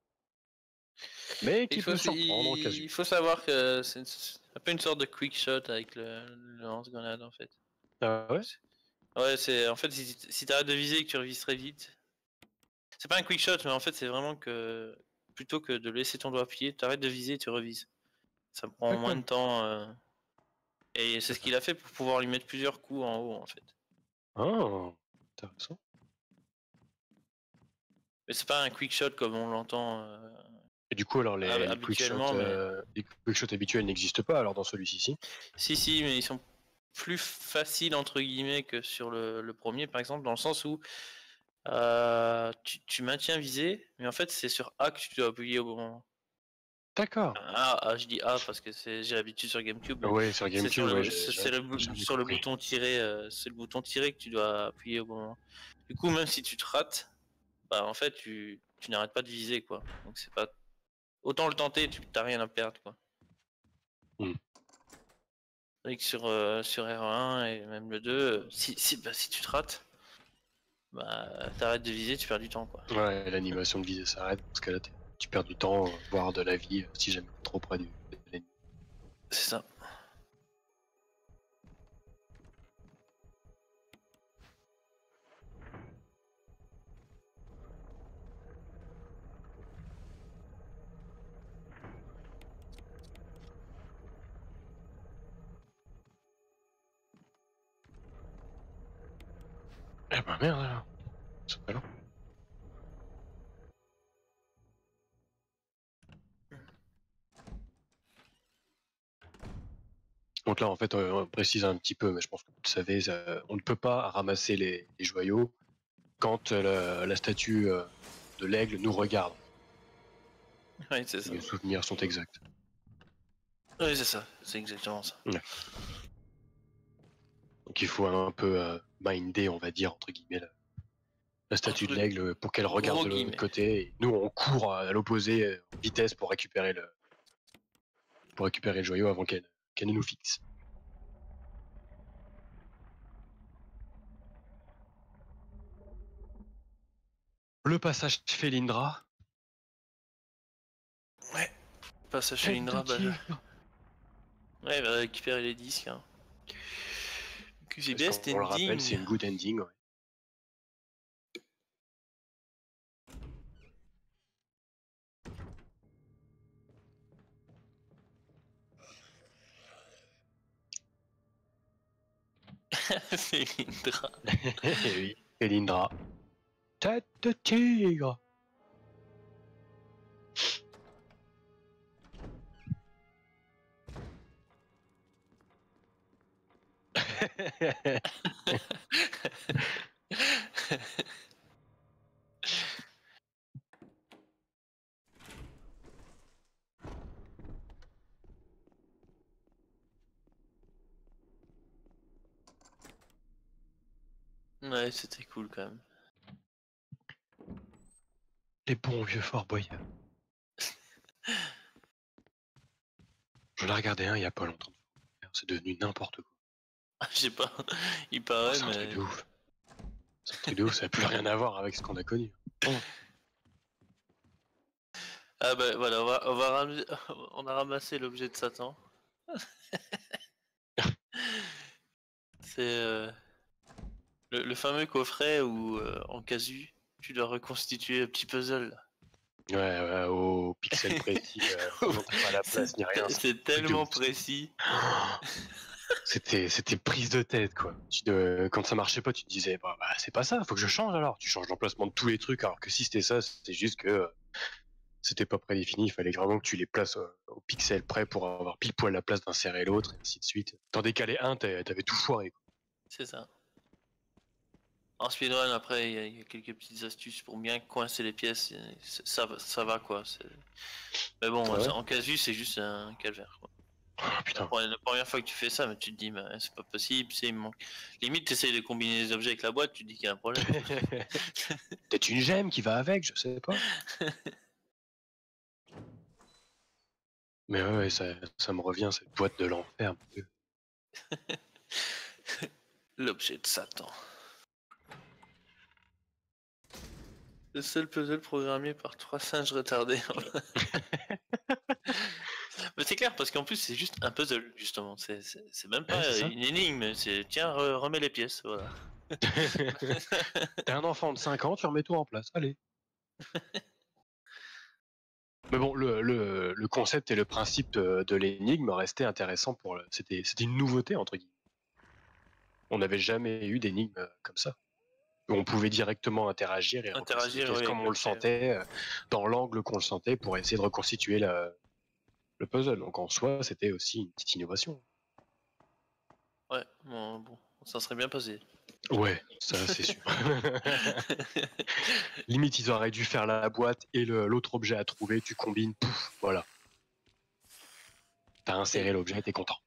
[SPEAKER 3] Mais qui peut surprendre en occasion.
[SPEAKER 1] Il faut savoir que c'est un peu une sorte de quick shot avec le lance-grenade en fait.
[SPEAKER 3] Ah ouais?
[SPEAKER 1] Ouais, c'est en fait si t'arrêtes de viser et que tu revises très vite. C'est pas un quick shot, mais en fait c'est vraiment que plutôt que de laisser ton doigt appuyer, t'arrêtes de viser et tu revises. Ça prend moins de temps. Et c'est ce qu'il a fait pour pouvoir lui mettre plusieurs coups en haut en fait.
[SPEAKER 3] Ah, intéressant.
[SPEAKER 1] Mais c'est pas un quick shot comme on l'entend
[SPEAKER 3] Et du coup, alors les
[SPEAKER 1] habituellement,
[SPEAKER 3] les quick shots habituels n'existent pas alors dans celui-ci.
[SPEAKER 1] Si, mais ils sont plus faciles entre guillemets que sur le premier, par exemple, dans le sens où tu maintiens visé, mais en fait c'est sur A que tu dois appuyer au bon moment.
[SPEAKER 3] D'accord.
[SPEAKER 1] Je dis A parce que j'ai l'habitude sur GameCube.
[SPEAKER 3] Ouais, sur
[SPEAKER 1] C'est
[SPEAKER 3] GameCube,
[SPEAKER 1] sur
[SPEAKER 3] ouais,
[SPEAKER 1] sur le bouton tiré, c'est le bouton tiré que tu dois appuyer au bon moment. Du coup, même si tu te rates, bah en fait tu n'arrêtes pas de viser quoi. Donc c'est pas autant le tenter, tu t'as rien à perdre quoi. Tandis que sur R1 et même le 2, si tu te rates, bah t'arrêtes de viser, tu perds du temps quoi.
[SPEAKER 3] Ouais, l'animation de visée s'arrête parce que là tu perds du temps, voire de la vie si jamais t'es trop près de l'ennemi.
[SPEAKER 1] C'est ça.
[SPEAKER 3] Eh ben merde alors, c'est pas long. Donc là en fait on précise un petit peu, mais je pense que vous le savez, on ne peut pas ramasser les joyaux quand la statue de l'aigle nous regarde.
[SPEAKER 1] Oui, c'est
[SPEAKER 3] Si
[SPEAKER 1] ça.
[SPEAKER 3] mes souvenirs sont exacts.
[SPEAKER 1] Oui, c'est ça, c'est exactement ça.
[SPEAKER 3] Ouais. Donc il faut un peu minder, on va dire, entre guillemets, la statue de l'aigle pour qu'elle regarde de l'autre côté. Et nous, on court à l'opposé, en vitesse, pour récupérer le joyau avant qu'elle ne nous fixe. Le passage Felindra.
[SPEAKER 1] Ouais. Passage Felindra, bah... Ouais, il va récupérer les disques. Hein. C'est best ending.
[SPEAKER 3] On le rappelle, c'est une good ending. Ouais.
[SPEAKER 1] Felindra.
[SPEAKER 3] Oui, Felindra. Tête de tigre.
[SPEAKER 1] Ouais, c'était cool quand même.
[SPEAKER 3] Les bons vieux Fort Boyard. Je l'ai regardé il y a pas longtemps. C'est devenu n'importe quoi.
[SPEAKER 1] Je sais pas, il paraît,
[SPEAKER 3] c'est un truc de ouf. C'est un truc de ouf, ça n'a plus rien à voir avec ce qu'on a connu.
[SPEAKER 1] Ah bah voilà, on a ramassé l'objet de Satan. C'est le fameux coffret où en casu, tu dois reconstituer un petit puzzle.
[SPEAKER 3] Ouais, au pixel précis, pas la place ni rien.
[SPEAKER 1] C'est tellement précis.
[SPEAKER 3] C'était prise de tête quoi. Quand ça marchait pas, tu te disais bah c'est pas ça, faut que je change alors. Tu changes l'emplacement de tous les trucs alors que si c'était ça, c'était juste que c'était pas prédéfini, il fallait vraiment que tu les places au pixel près pour avoir pile poil la place d'insérer l'autre et ainsi de suite. T'en décalais un, t'avais tout foiré.
[SPEAKER 1] C'est ça. En speedrun, après, il y a quelques petites astuces pour bien coincer les pièces. Ça va quoi. Mais bon, en casu, c'est juste un calvaire. Quoi.
[SPEAKER 3] Oh, putain.
[SPEAKER 1] La première fois que tu fais ça, mais tu te dis, c'est pas possible, il me manque. Limite, tu essayes de combiner les objets avec la boîte, tu te dis qu'il y a un problème.
[SPEAKER 3] Peut-être une gemme qui va avec, je sais pas. Mais ouais, ça me revient, cette boîte de l'enfer.
[SPEAKER 1] L'objet de Satan. Le seul puzzle programmé par 3 singes retardés. Mais c'est clair, parce qu'en plus, c'est juste un puzzle, justement. C'est même pas une énigme, c'est tiens, remets les pièces, voilà.
[SPEAKER 3] T'es un enfant de 5 ans, tu remets tout en place, allez. Mais bon, le concept et le principe de l'énigme restaient intéressants c'était une nouveauté, entre guillemets. On n'avait jamais eu d'énigme comme ça. On pouvait directement interagir et
[SPEAKER 1] Interagir,
[SPEAKER 3] reconstituer
[SPEAKER 1] oui,
[SPEAKER 3] comme
[SPEAKER 1] avec
[SPEAKER 3] on le
[SPEAKER 1] le chien.
[SPEAKER 3] sentait, dans l'angle qu'on le sentait, pour essayer de reconstituer le puzzle. Donc en soi, c'était aussi une petite innovation.
[SPEAKER 1] Ouais, bon, ça serait bien passé.
[SPEAKER 3] Ouais, ça c'est sûr. Limite, ils auraient dû faire la boîte et l'autre objet à trouver, tu combines, pouf, voilà. T'as inséré l'objet, t'es content.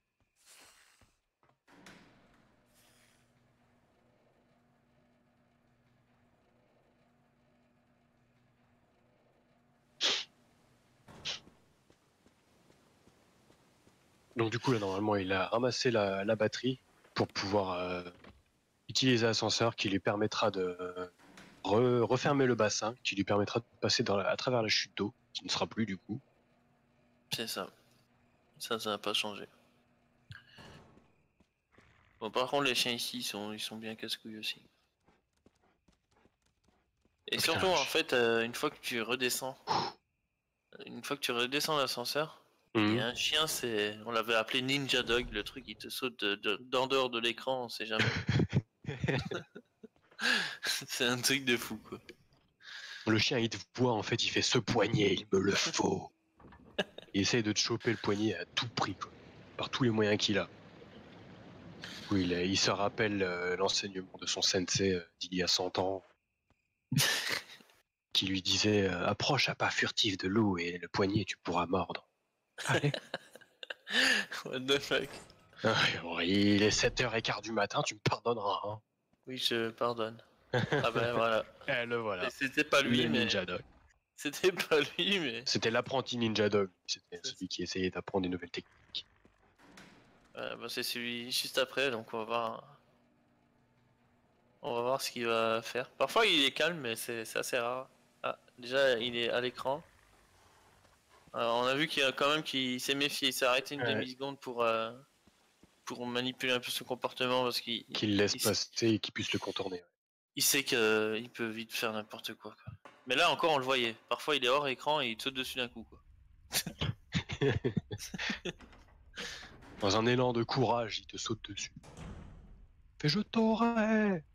[SPEAKER 3] Donc du coup, là, normalement, il a ramassé la batterie pour pouvoir utiliser l'ascenseur qui lui permettra de refermer le bassin, qui lui permettra de passer à travers la chute d'eau, qui ne sera plus du coup.
[SPEAKER 1] C'est ça. Ça n'a pas changé. Bon, par contre, les chiens ici, ils sont bien casse-couilles aussi. Et
[SPEAKER 3] Putain,
[SPEAKER 1] surtout, en fait, une fois que tu redescends l'ascenseur, il y a un chien, on l'avait appelé Ninja Dog, le truc il te saute d'en dehors de l'écran, on sait jamais. C'est un truc de fou, quoi.
[SPEAKER 3] Le chien, il te voit, en fait, il fait ce poignet, il me le faut. Il essaye de te choper le poignet à tout prix, quoi, par tous les moyens qu'il a. Oui, il se rappelle l'enseignement de son sensei d'il y a 100 ans, qui lui disait approche à pas furtif de l'eau et le poignet tu pourras mordre. Allez.
[SPEAKER 1] What the fuck.
[SPEAKER 3] Il est 7h15 du matin, tu me pardonneras. Hein.
[SPEAKER 1] Oui, je pardonne. Ah ben voilà.
[SPEAKER 3] Et le voilà.
[SPEAKER 1] C'était pas lui,
[SPEAKER 3] Le
[SPEAKER 1] mais...
[SPEAKER 3] Ninja Dog.
[SPEAKER 1] C'était pas lui, mais...
[SPEAKER 3] C'était l'apprenti Ninja Dog. C'était celui qui essayait d'apprendre des nouvelles techniques.
[SPEAKER 1] Bah, c'est celui juste après, donc on va voir... On va voir ce qu'il va faire. Parfois il est calme, mais c'est assez rare. Ah, déjà il est à l'écran. On a vu qu'il y a quand même qu'il s'est méfié, il s'est arrêté une demi-seconde pour manipuler un peu son comportement parce
[SPEAKER 3] qu'il laisse passer et qu'il puisse le contourner. Ouais.
[SPEAKER 1] Il sait qu'il peut vite faire n'importe quoi. Mais là encore on le voyait. Parfois il est hors écran et il te saute dessus d'un coup, quoi.
[SPEAKER 3] Dans un élan de courage, il te saute dessus. Fais je t'aurai.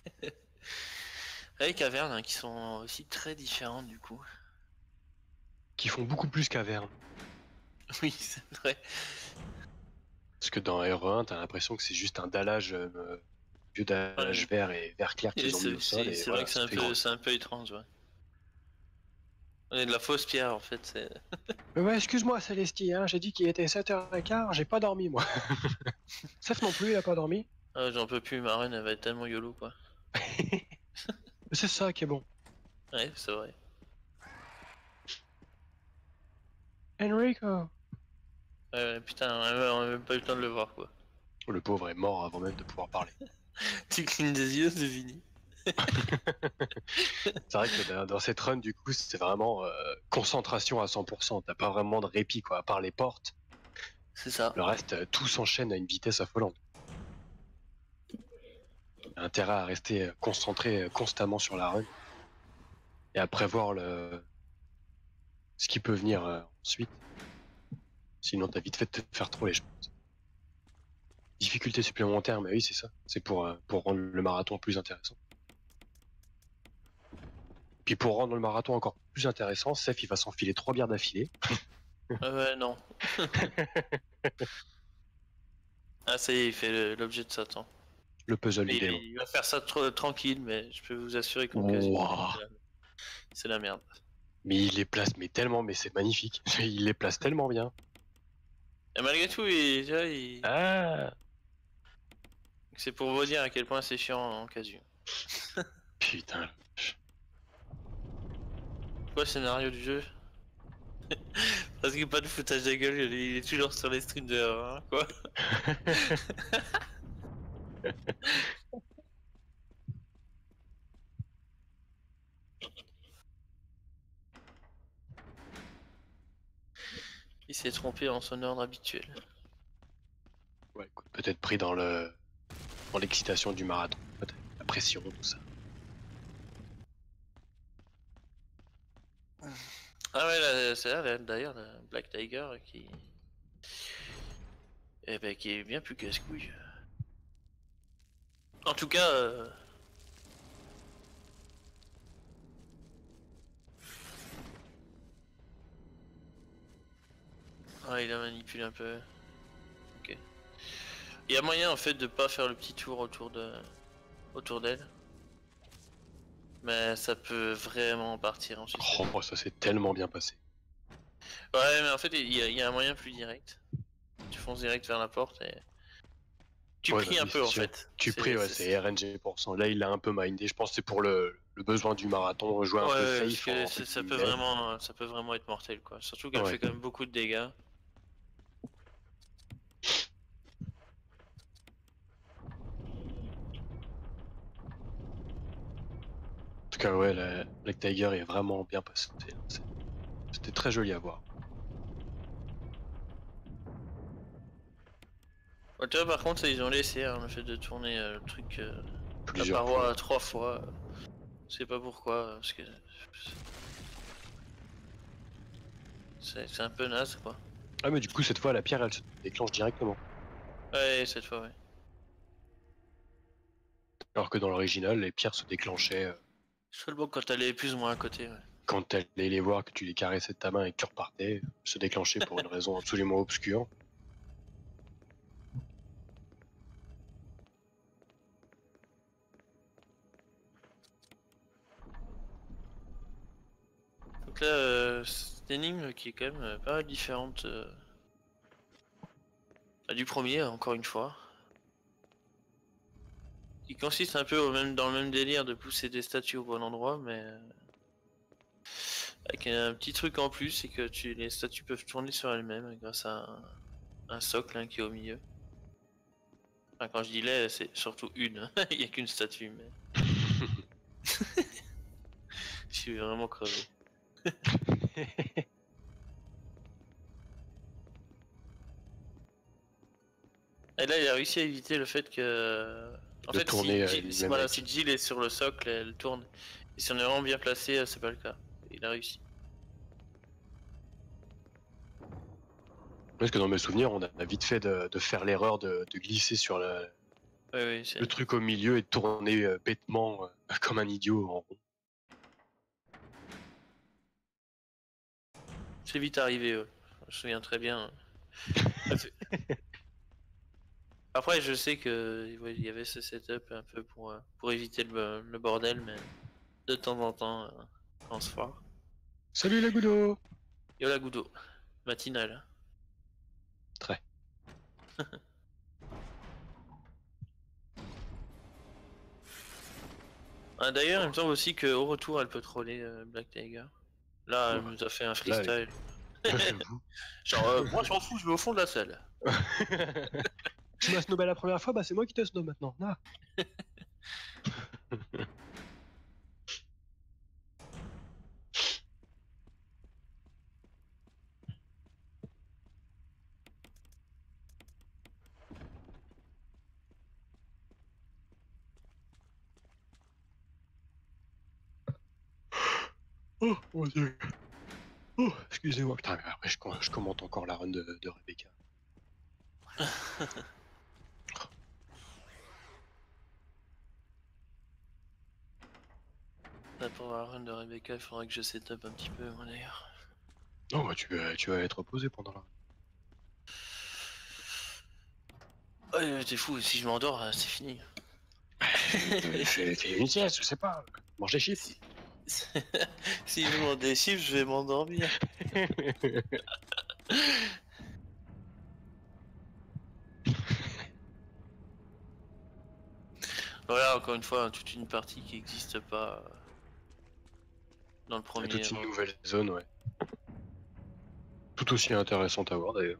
[SPEAKER 1] Les cavernes hein, qui sont aussi très différentes du coup.
[SPEAKER 3] Qui font beaucoup plus caverne.
[SPEAKER 1] Oui, c'est vrai.
[SPEAKER 3] Parce que dans RE1, t'as l'impression que c'est juste un dallage, vieux dallage vert et vert clair qu'ils ont mis au sol.
[SPEAKER 1] C'est vrai que c'est un peu étrange, ouais. On est de la fausse pierre en fait.
[SPEAKER 3] Ouais, excuse-moi Célestie, hein, j'ai dit qu'il était 7h15, j'ai pas dormi moi. Seth non plus, il a pas dormi.
[SPEAKER 1] Ah, j'en peux plus, ma reine elle va être tellement YOLO quoi.
[SPEAKER 3] C'est ça qui est bon.
[SPEAKER 1] Ouais, c'est vrai.
[SPEAKER 3] Enrico.
[SPEAKER 1] Ouais, putain, on a même pas eu le temps de le voir quoi.
[SPEAKER 3] Le pauvre est mort avant même de pouvoir parler.
[SPEAKER 1] Tu clignes des yeux, c'est fini.
[SPEAKER 3] C'est vrai que dans cette run, du coup, c'est vraiment concentration à 100%. T'as pas vraiment de répit, quoi, à part les portes.
[SPEAKER 1] C'est ça.
[SPEAKER 3] Le reste, tout s'enchaîne à une vitesse affolante. T'as intérêt à rester concentré constamment sur la run et à prévoir ce qui peut venir ensuite. Sinon, t'as vite fait de te faire troller, je pense. Difficulté supplémentaire, mais oui, c'est ça. C'est pour rendre le marathon plus intéressant. Puis pour rendre le marathon encore plus intéressant, Seth, il va s'enfiler 3 bières d'affilée.
[SPEAKER 1] Ouais, non. Ah, ça y est, il fait l'objet de Satan.
[SPEAKER 3] Le puzzle du démon.
[SPEAKER 1] Il va faire ça tranquille, mais je peux vous assurer qu'en c'est la merde.
[SPEAKER 3] Mais il les place, mais tellement, mais c'est magnifique. Il les place tellement bien.
[SPEAKER 1] Et malgré tout,
[SPEAKER 3] Ah.
[SPEAKER 1] c'est pour vous dire à quel point c'est chiant en casu.
[SPEAKER 3] Putain.
[SPEAKER 1] Quoi, le scénario du jeu? Parce qu'il n'y a pas de foutage de gueule, il est toujours sur les streams de hein, quoi. Il s'est trompé en son ordre habituel.
[SPEAKER 3] Ouais, peut-être pris dans l'excitation du marathon, peut-être la pression, tout ça.
[SPEAKER 1] Ah ouais, c'est là d'ailleurs le Black Tiger qui... Eh ben, qui est bien plus casse-couille. En tout cas, Ah, il a manipulé un peu. Ok. Il y a moyen en fait de pas faire le petit tour autour d'elle. Mais ça peut vraiment partir en sucette.
[SPEAKER 3] Oh, ça s'est tellement bien passé.
[SPEAKER 1] Ouais, mais en fait, il y a un moyen plus direct. Tu fonces direct vers la porte et tu
[SPEAKER 3] Ouais,
[SPEAKER 1] pries
[SPEAKER 3] bah
[SPEAKER 1] un
[SPEAKER 3] oui,
[SPEAKER 1] peu
[SPEAKER 3] c'est
[SPEAKER 1] en
[SPEAKER 3] sûr.
[SPEAKER 1] fait.
[SPEAKER 3] Tu pries, ouais, c'est RNG%. Là, il l'a un peu mindé. Je pense que c'est pour le besoin du marathon, jouer un peu
[SPEAKER 1] Ouais, parce
[SPEAKER 3] safe,
[SPEAKER 1] que
[SPEAKER 3] entre
[SPEAKER 1] ça peut
[SPEAKER 3] guillemets.
[SPEAKER 1] vraiment être mortel quoi. Surtout qu'elle
[SPEAKER 3] Ouais.
[SPEAKER 1] fait quand même beaucoup de dégâts.
[SPEAKER 3] En tout cas, ouais, la Black Tiger est vraiment bien passé. C'était très joli à voir.
[SPEAKER 1] Ouais, tu vois, par contre, ils ont laissé hein, le fait de tourner le truc, la
[SPEAKER 3] Plusieurs
[SPEAKER 1] paroi
[SPEAKER 3] fois.
[SPEAKER 1] 3 fois. Je sais pas pourquoi, parce que c'est un peu naze quoi.
[SPEAKER 3] Ah, mais du coup, cette fois, la pierre, elle se déclenche directement.
[SPEAKER 1] Ouais, cette fois, ouais.
[SPEAKER 3] Alors que dans l'original, les pierres se déclenchaient
[SPEAKER 1] Seulement quand elle est plus ou moins à côté, ouais.
[SPEAKER 3] quand t'allais les voir, que tu les caressais de ta main et que tu repartais, se déclenchaient pour une raison absolument obscure.
[SPEAKER 1] Donc là, c'est une énigme qui est quand même pas mal différente du premier, encore une fois. Qui consiste un peu dans le même délire de pousser des statues au bon endroit, mais avec un petit truc en plus, c'est que les statues peuvent tourner sur elles-mêmes grâce à un socle hein, qui est au milieu. Enfin, quand je dis les, c'est surtout une, il n'y a qu'une statue, mais je suis vraiment crevé. Et là, il a réussi à éviter le fait que. En
[SPEAKER 3] De
[SPEAKER 1] fait,
[SPEAKER 3] tourner
[SPEAKER 1] si,
[SPEAKER 3] lui-même
[SPEAKER 1] voilà,
[SPEAKER 3] avec.
[SPEAKER 1] si Jill est sur le socle, elle tourne. Et si on est vraiment bien placé, c'est pas le cas. Il a réussi.
[SPEAKER 3] Parce que dans mes souvenirs, on a vite fait de faire l'erreur de glisser sur
[SPEAKER 1] Oui, oui,
[SPEAKER 3] le truc au milieu et de tourner bêtement comme un idiot en rond.
[SPEAKER 1] c'est vite arrivé. Ouais. Je me souviens très bien. Après, je sais que ouais, il y avait ce setup un peu pour éviter le bordel, mais de temps en temps, on se foire.
[SPEAKER 3] Salut la goudo.
[SPEAKER 1] Yo la goudo, matinale.
[SPEAKER 3] Très.
[SPEAKER 1] Ah, d'ailleurs, il me semble aussi qu'au retour, elle peut troller Black Tiger. Là, elle nous a fait un
[SPEAKER 3] Là,
[SPEAKER 1] freestyle.
[SPEAKER 3] j'avoue.
[SPEAKER 1] Genre, moi je m'en fous, je vais au fond de la salle.
[SPEAKER 3] Tu m'as snobé la première fois, bah c'est moi qui te snob maintenant. Ah. Oh mon dieu. Oh, excusez-moi. Putain, mais après je commente encore la run de Rebecca.
[SPEAKER 1] Là, pour la run de Rebecca, il faudrait que je setup un petit peu, moi d'ailleurs.
[SPEAKER 3] Non, bah tu vas être reposé pendant la run.
[SPEAKER 1] Ouais, t'es fou, si je m'endors, c'est fini.
[SPEAKER 3] Fais une sieste, je sais pas. Mange des chips.
[SPEAKER 1] Si je m'en déchiffre, je vais m'endormir. Voilà, encore une fois, toute une partie qui n'existe pas dans le
[SPEAKER 3] Il y a
[SPEAKER 1] premier.
[SPEAKER 3] toute une nouvelle zone, ouais. Tout aussi intéressante à voir d'ailleurs.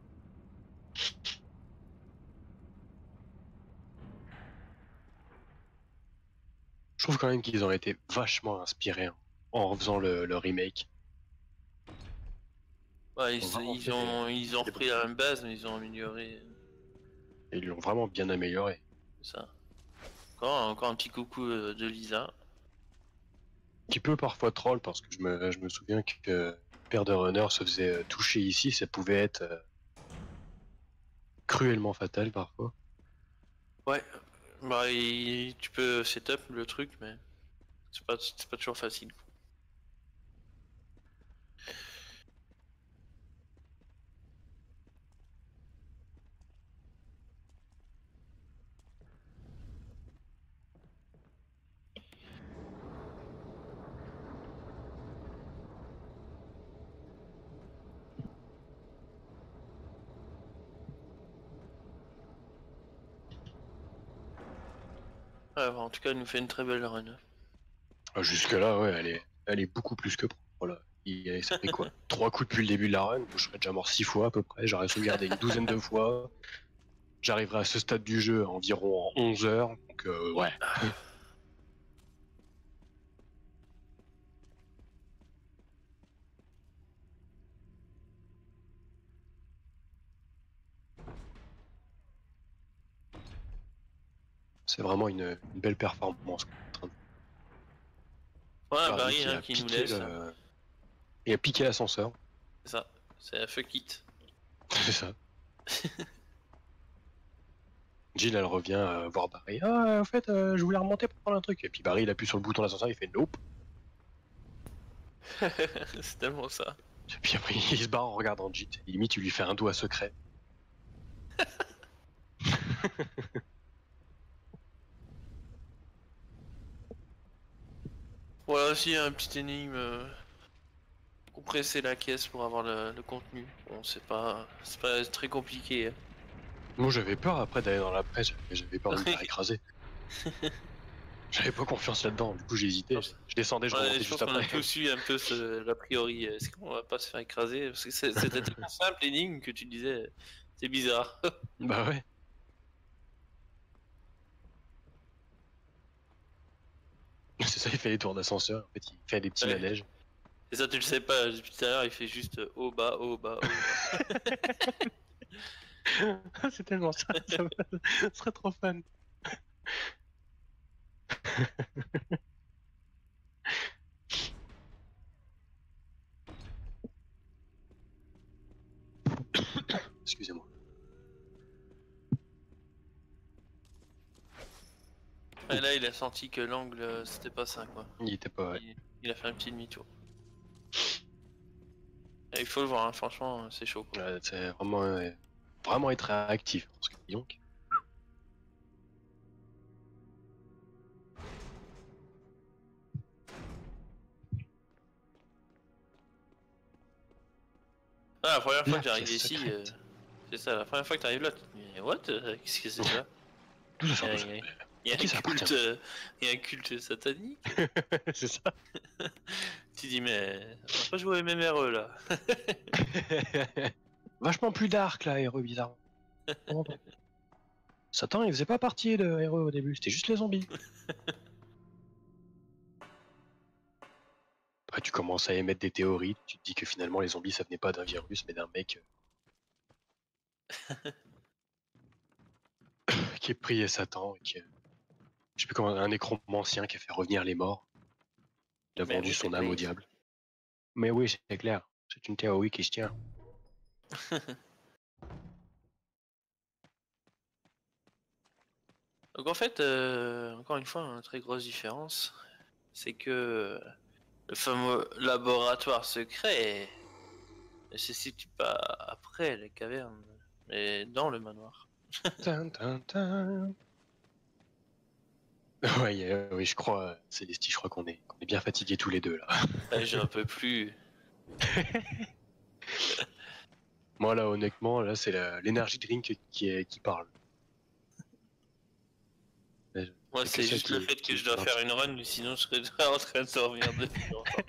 [SPEAKER 3] Je trouve quand même qu'ils ont été vachement inspirés en faisant le remake.
[SPEAKER 1] Ouais,
[SPEAKER 3] Ils ont vraiment fait
[SPEAKER 1] ils ont repris la même base, mais ils ont amélioré
[SPEAKER 3] ils l'ont vraiment bien amélioré.
[SPEAKER 1] ça. Encore un petit coucou de Lisa.
[SPEAKER 3] Qui peut parfois troll parce que je me souviens que Père de Runner se faisait toucher ici, ça pouvait être cruellement fatal parfois.
[SPEAKER 1] Ouais, bah tu peux setup le truc, mais c'est pas toujours facile. Ouais, bah, en tout cas, elle nous fait une très belle run.
[SPEAKER 3] Ah, jusque-là, ouais, elle est beaucoup plus que propre. Voilà. Ça fait quoi 3 coups depuis le début de la run, je serais déjà mort 6 fois à peu près, j'aurais sauvegardé une douzaine de fois. J'arriverai à ce stade du jeu environ en 11 heures, donc ouais. C'est vraiment une belle performance.
[SPEAKER 1] Ouais,
[SPEAKER 3] Barry
[SPEAKER 1] Barry hein, qui nous laisse.
[SPEAKER 3] Il a piqué l'ascenseur.
[SPEAKER 1] C'est ça, c'est la fuck it.
[SPEAKER 3] C'est ça. Jill, elle revient voir Barry. Ah, en fait, je voulais remonter pour prendre un truc. Et puis Barry, il appuie sur le bouton de l'ascenseur, il fait nope.
[SPEAKER 1] C'est tellement ça.
[SPEAKER 3] Et puis après, il se barre en regardant Jill. Et limite, il lui fait un doigt secret.
[SPEAKER 1] Voilà aussi un petit énigme. Compresser la caisse pour avoir le contenu. Bon, c'est pas très compliqué. Hein.
[SPEAKER 3] Moi, j'avais peur après d'aller dans la presse. J'avais peur de me faire écraser. J'avais pas confiance là-dedans. Du coup, j'ai hésité. Je descendais, je remontais
[SPEAKER 1] je pense
[SPEAKER 3] juste
[SPEAKER 1] qu'on a
[SPEAKER 3] après.
[SPEAKER 1] tous eu un peu l'a priori. Est-ce qu'on va pas se faire écraser? Parce que c'était tellement simple l'énigme que tu disais. C'est bizarre.
[SPEAKER 3] Bah ouais. C'est ça, il fait les tours d'ascenseur. En fait, il fait des petits
[SPEAKER 1] Ouais.
[SPEAKER 3] manèges.
[SPEAKER 1] Et ça, tu le sais pas. Depuis tout à l'heure, il fait juste haut, bas, haut, bas, haut, bas.
[SPEAKER 3] C'est tellement ça. Ça serait trop fun. Excusez-moi.
[SPEAKER 1] Et là, il a senti que l'angle, c'était pas ça, quoi.
[SPEAKER 3] Il était pas.
[SPEAKER 1] Il a fait un petit demi-tour. Et il faut le voir, hein, franchement, c'est chaud. Quoi.
[SPEAKER 3] Ouais, c'est vraiment être actif. Parce que, dis donc.
[SPEAKER 1] Ah, la première fois
[SPEAKER 3] La
[SPEAKER 1] que j'arrive
[SPEAKER 3] pièce
[SPEAKER 1] ici,
[SPEAKER 3] secrète.
[SPEAKER 1] c'est ça, la première fois que t'arrives là, tu te dis, what? Qu'est-ce que c'est ça?
[SPEAKER 3] D'où ça sort, d'où ça
[SPEAKER 1] Il y a
[SPEAKER 3] À qui ça appartient
[SPEAKER 1] il y a un culte satanique.
[SPEAKER 3] C'est ça.
[SPEAKER 1] Tu dis, mais on va pas jouer au MMRE là.
[SPEAKER 3] Vachement plus dark là, RE, bizarrement. Satan, il faisait pas partie de RE au début, c'était juste les zombies. Après, tu commences à émettre des théories, tu te dis que finalement les zombies ça venait pas d'un virus mais d'un mec qui est prié Satan et qui. Je sais plus comment, un nécromancien qui a fait revenir les morts. Il a
[SPEAKER 1] Mais
[SPEAKER 3] vendu
[SPEAKER 1] oui,
[SPEAKER 3] son
[SPEAKER 1] c'est
[SPEAKER 3] âme au
[SPEAKER 1] clair.
[SPEAKER 3] diable. Mais oui, c'est clair. C'est une théorie qui se tient.
[SPEAKER 1] Donc en fait, encore une fois, une très grosse différence, c'est que le fameux laboratoire secret ne se situe pas après les cavernes, mais dans le manoir.
[SPEAKER 3] Tin, tin, tin. Ouais, oui, je crois, Célestie, je crois qu'on est bien fatigués tous les deux là.
[SPEAKER 1] Ah, j'en peux plus.
[SPEAKER 3] Moi là, honnêtement, là c'est l'énergie drink qui parle.
[SPEAKER 1] Moi, c'est juste le fait que je dois faire une run, sinon je serais déjà en train de dormir depuis longtemps.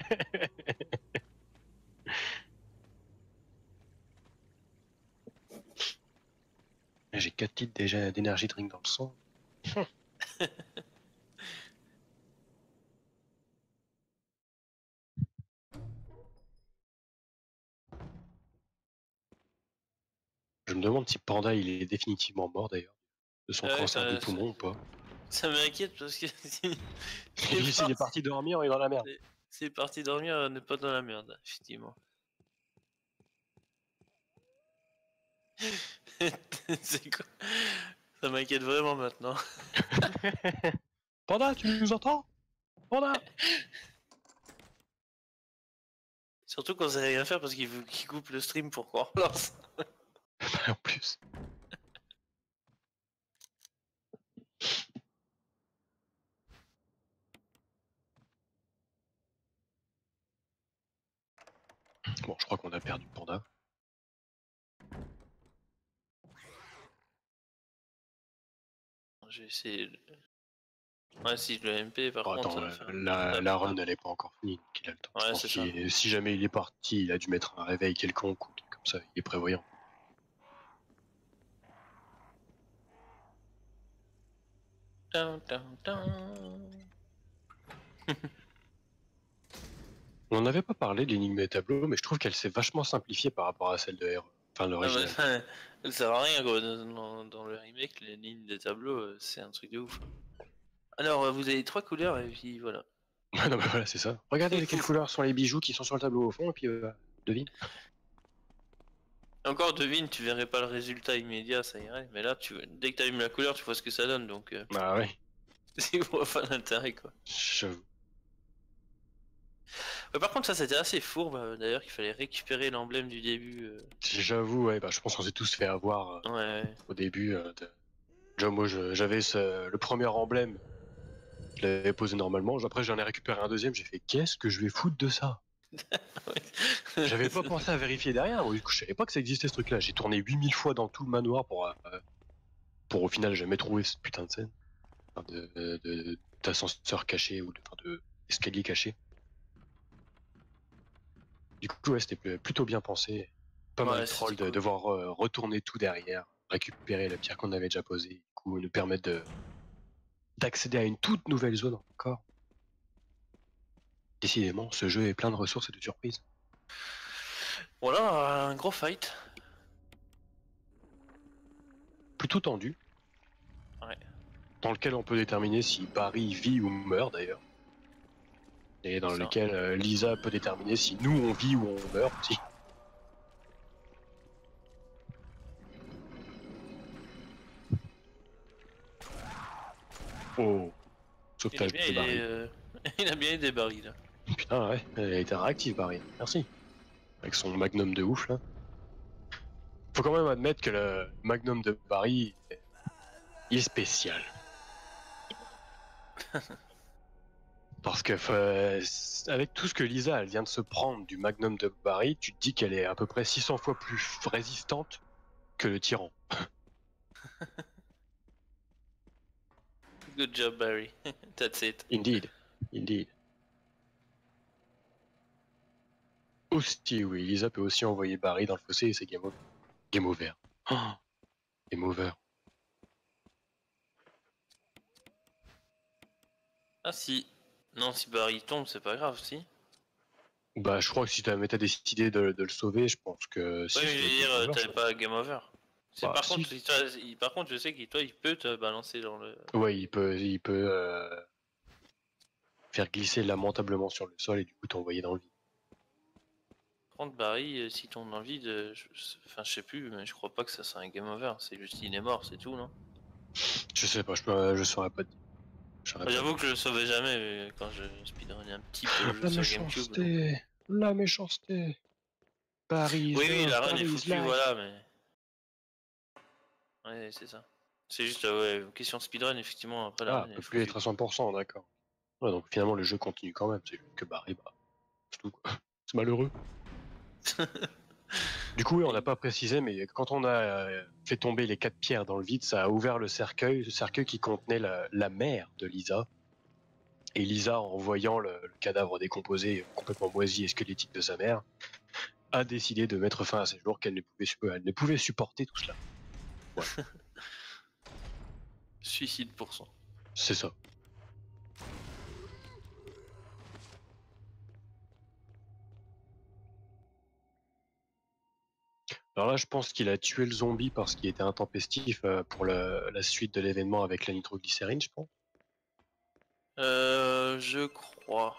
[SPEAKER 3] J'ai 4 litres déjà d'énergie drink dans le sang. Je me demande si Panda il est définitivement mort d'ailleurs, de son cancer du poumon ou pas.
[SPEAKER 1] Ça m'inquiète parce que
[SPEAKER 3] S'il est parti dormir, il est dans la merde.
[SPEAKER 1] C'est parti dormir, on n'est pas dans la merde, effectivement. C'est quoi? Ça m'inquiète vraiment maintenant.
[SPEAKER 3] Panda, tu nous entends? Panda!
[SPEAKER 1] Surtout qu'on sait rien faire parce qu'il coupe le stream pour qu'on relance.
[SPEAKER 3] En plus. Bon, je crois qu'on a perdu Panda.
[SPEAKER 1] J'ai essayé. Ouais, si je le MP, par
[SPEAKER 3] Oh,
[SPEAKER 1] contre,
[SPEAKER 3] attends,
[SPEAKER 1] ça va faire...
[SPEAKER 3] la run elle est pas encore finie, donc il a le temps.
[SPEAKER 1] Ouais,
[SPEAKER 3] Je pense
[SPEAKER 1] c'est ça.
[SPEAKER 3] si jamais il est parti, il a dû mettre un réveil quelconque ou quelque comme ça, il est prévoyant.
[SPEAKER 1] Dun, dun, dun.
[SPEAKER 3] On n'en avait pas parlé de l'énigme des tableaux, mais je trouve qu'elle s'est vachement simplifiée par rapport à celle de R. Enfin,
[SPEAKER 1] Ah
[SPEAKER 3] l'original.
[SPEAKER 1] bah, elle sert à rien quoi. Dans le remake, les lignes des tableaux, c'est un truc de ouf. Alors, vous avez 3 couleurs et puis voilà.
[SPEAKER 3] Ouais, non, mais voilà, c'est ça. Regardez quelles couleurs sont les bijoux qui sont sur le tableau au fond, et puis devine.
[SPEAKER 1] Encore devine, tu verrais pas le résultat immédiat, ça irait. Mais là, dès que tu allumes la couleur, tu vois ce que ça donne, donc
[SPEAKER 3] Ah ouais,
[SPEAKER 1] tu vois pas l'intérêt quoi.
[SPEAKER 3] j'avoue.
[SPEAKER 1] Ouais, par contre, ça c'était assez fourbe d'ailleurs qu'il fallait récupérer l'emblème du début.
[SPEAKER 3] J'avoue, ouais, bah, je pense qu'on s'est tous fait avoir
[SPEAKER 1] Ouais.
[SPEAKER 3] au début. Déjà, moi, j'avais le premier emblème, je l'avais posé normalement. Après, j'en ai récupéré un deuxième, j'ai fait qu'est-ce que je vais foutre de ça? J'avais pas pensé à vérifier derrière. Du coup, je savais pas que ça existait ce truc-là. J'ai tourné 8000 fois dans tout le manoir pour au final jamais trouver cette putain de scène. Enfin, d'ascenseur caché ou de escalier caché. Du coup, ouais, c'était plutôt bien pensé. Pas mal
[SPEAKER 1] Ouais,
[SPEAKER 3] troll
[SPEAKER 1] c'était
[SPEAKER 3] de
[SPEAKER 1] cool.
[SPEAKER 3] devoir retourner tout derrière, récupérer la pierre qu'on avait déjà posée, du coup, nous permettre d'accéder à une toute nouvelle zone encore. Décidément, ce jeu est plein de ressources et de surprises.
[SPEAKER 1] Voilà, un gros fight.
[SPEAKER 3] Plutôt tendu,
[SPEAKER 1] Ouais.
[SPEAKER 3] dans lequel on peut déterminer si Barry vit ou meurt d'ailleurs. Et dans
[SPEAKER 1] Ça.
[SPEAKER 3] lequel Lisa peut déterminer si nous on vit ou on meurt aussi. Oh,
[SPEAKER 1] Il a
[SPEAKER 3] sauvetage
[SPEAKER 1] bien
[SPEAKER 3] de
[SPEAKER 1] aidé,
[SPEAKER 3] Barry.
[SPEAKER 1] il a bien aidé Barry là.
[SPEAKER 3] Putain, ouais, elle a été réactive Barry. Merci. Avec son magnum de ouf là. Faut quand même admettre que le magnum de Barry, il est spécial. Parce que avec tout ce que Lisa elle vient de se prendre du magnum de Barry, tu te dis qu'elle est à peu près 600 fois plus résistante que le tyran.
[SPEAKER 1] Good job Barry. That's it.
[SPEAKER 3] Indeed. Indeed. Aussi, oui, Lisa peut aussi envoyer Barry dans le fossé et c'est game over. Game over. Oh, game over.
[SPEAKER 1] Ah si. Non, si Barry tombe, c'est pas grave, si.
[SPEAKER 3] Bah, je crois que si t'as décidé de le sauver, je pense que
[SPEAKER 1] Ouais,
[SPEAKER 3] si
[SPEAKER 1] mais je
[SPEAKER 3] c'est
[SPEAKER 1] veux
[SPEAKER 3] game
[SPEAKER 1] dire,
[SPEAKER 3] over.
[SPEAKER 1] t'avais pas game over. C'est
[SPEAKER 3] Bah,
[SPEAKER 1] par contre,
[SPEAKER 3] si.
[SPEAKER 1] par contre, je sais qu'il toi, il peut te balancer dans le.
[SPEAKER 3] Ouais, il peut faire glisser lamentablement sur le sol et du coup t'envoyer dans le vide.
[SPEAKER 1] Par contre, Barry, si ton envie de, enfin, je sais plus, mais je crois pas que ça soit un game over. C'est juste il est mort, c'est tout, non?
[SPEAKER 3] Je sais pas, je saurais pas te dire. Je saurais pas te
[SPEAKER 1] J'avoue
[SPEAKER 3] dire.
[SPEAKER 1] que je le sauvais jamais quand je speedrunnais un petit peu le jeu
[SPEAKER 3] La
[SPEAKER 1] sur GameCube. Donc...
[SPEAKER 3] méchanceté, la méchanceté. Paris
[SPEAKER 1] Oui,
[SPEAKER 3] is
[SPEAKER 1] oui,
[SPEAKER 3] love,
[SPEAKER 1] la run est
[SPEAKER 3] Paris is
[SPEAKER 1] foutue,
[SPEAKER 3] life.
[SPEAKER 1] voilà, mais. Ouais, c'est ça. C'est juste, ouais, question speedrun, effectivement, après la
[SPEAKER 3] Ah,
[SPEAKER 1] run est
[SPEAKER 3] peut plus
[SPEAKER 1] foutue.
[SPEAKER 3] être à 100%, d'accord. Ouais, donc finalement le jeu continue quand même, c'est juste que Barry, bah, c'est tout quoi. C'est malheureux. Du coup, oui, on n'a pas précisé, mais quand on a fait tomber les 4 pierres dans le vide, ça a ouvert le cercueil qui contenait la mère de Lisa. Et Lisa, en voyant le cadavre décomposé, complètement moisi et squelettique de sa mère, a décidé de mettre fin à ses jours, qu'elle elle ne pouvait supporter tout cela. Voilà,
[SPEAKER 1] Suicide pour cent.
[SPEAKER 3] c'est ça. Alors là, je pense qu'il a tué le zombie parce qu'il était intempestif pour la suite de l'événement avec la nitroglycérine, je pense.
[SPEAKER 1] Je crois.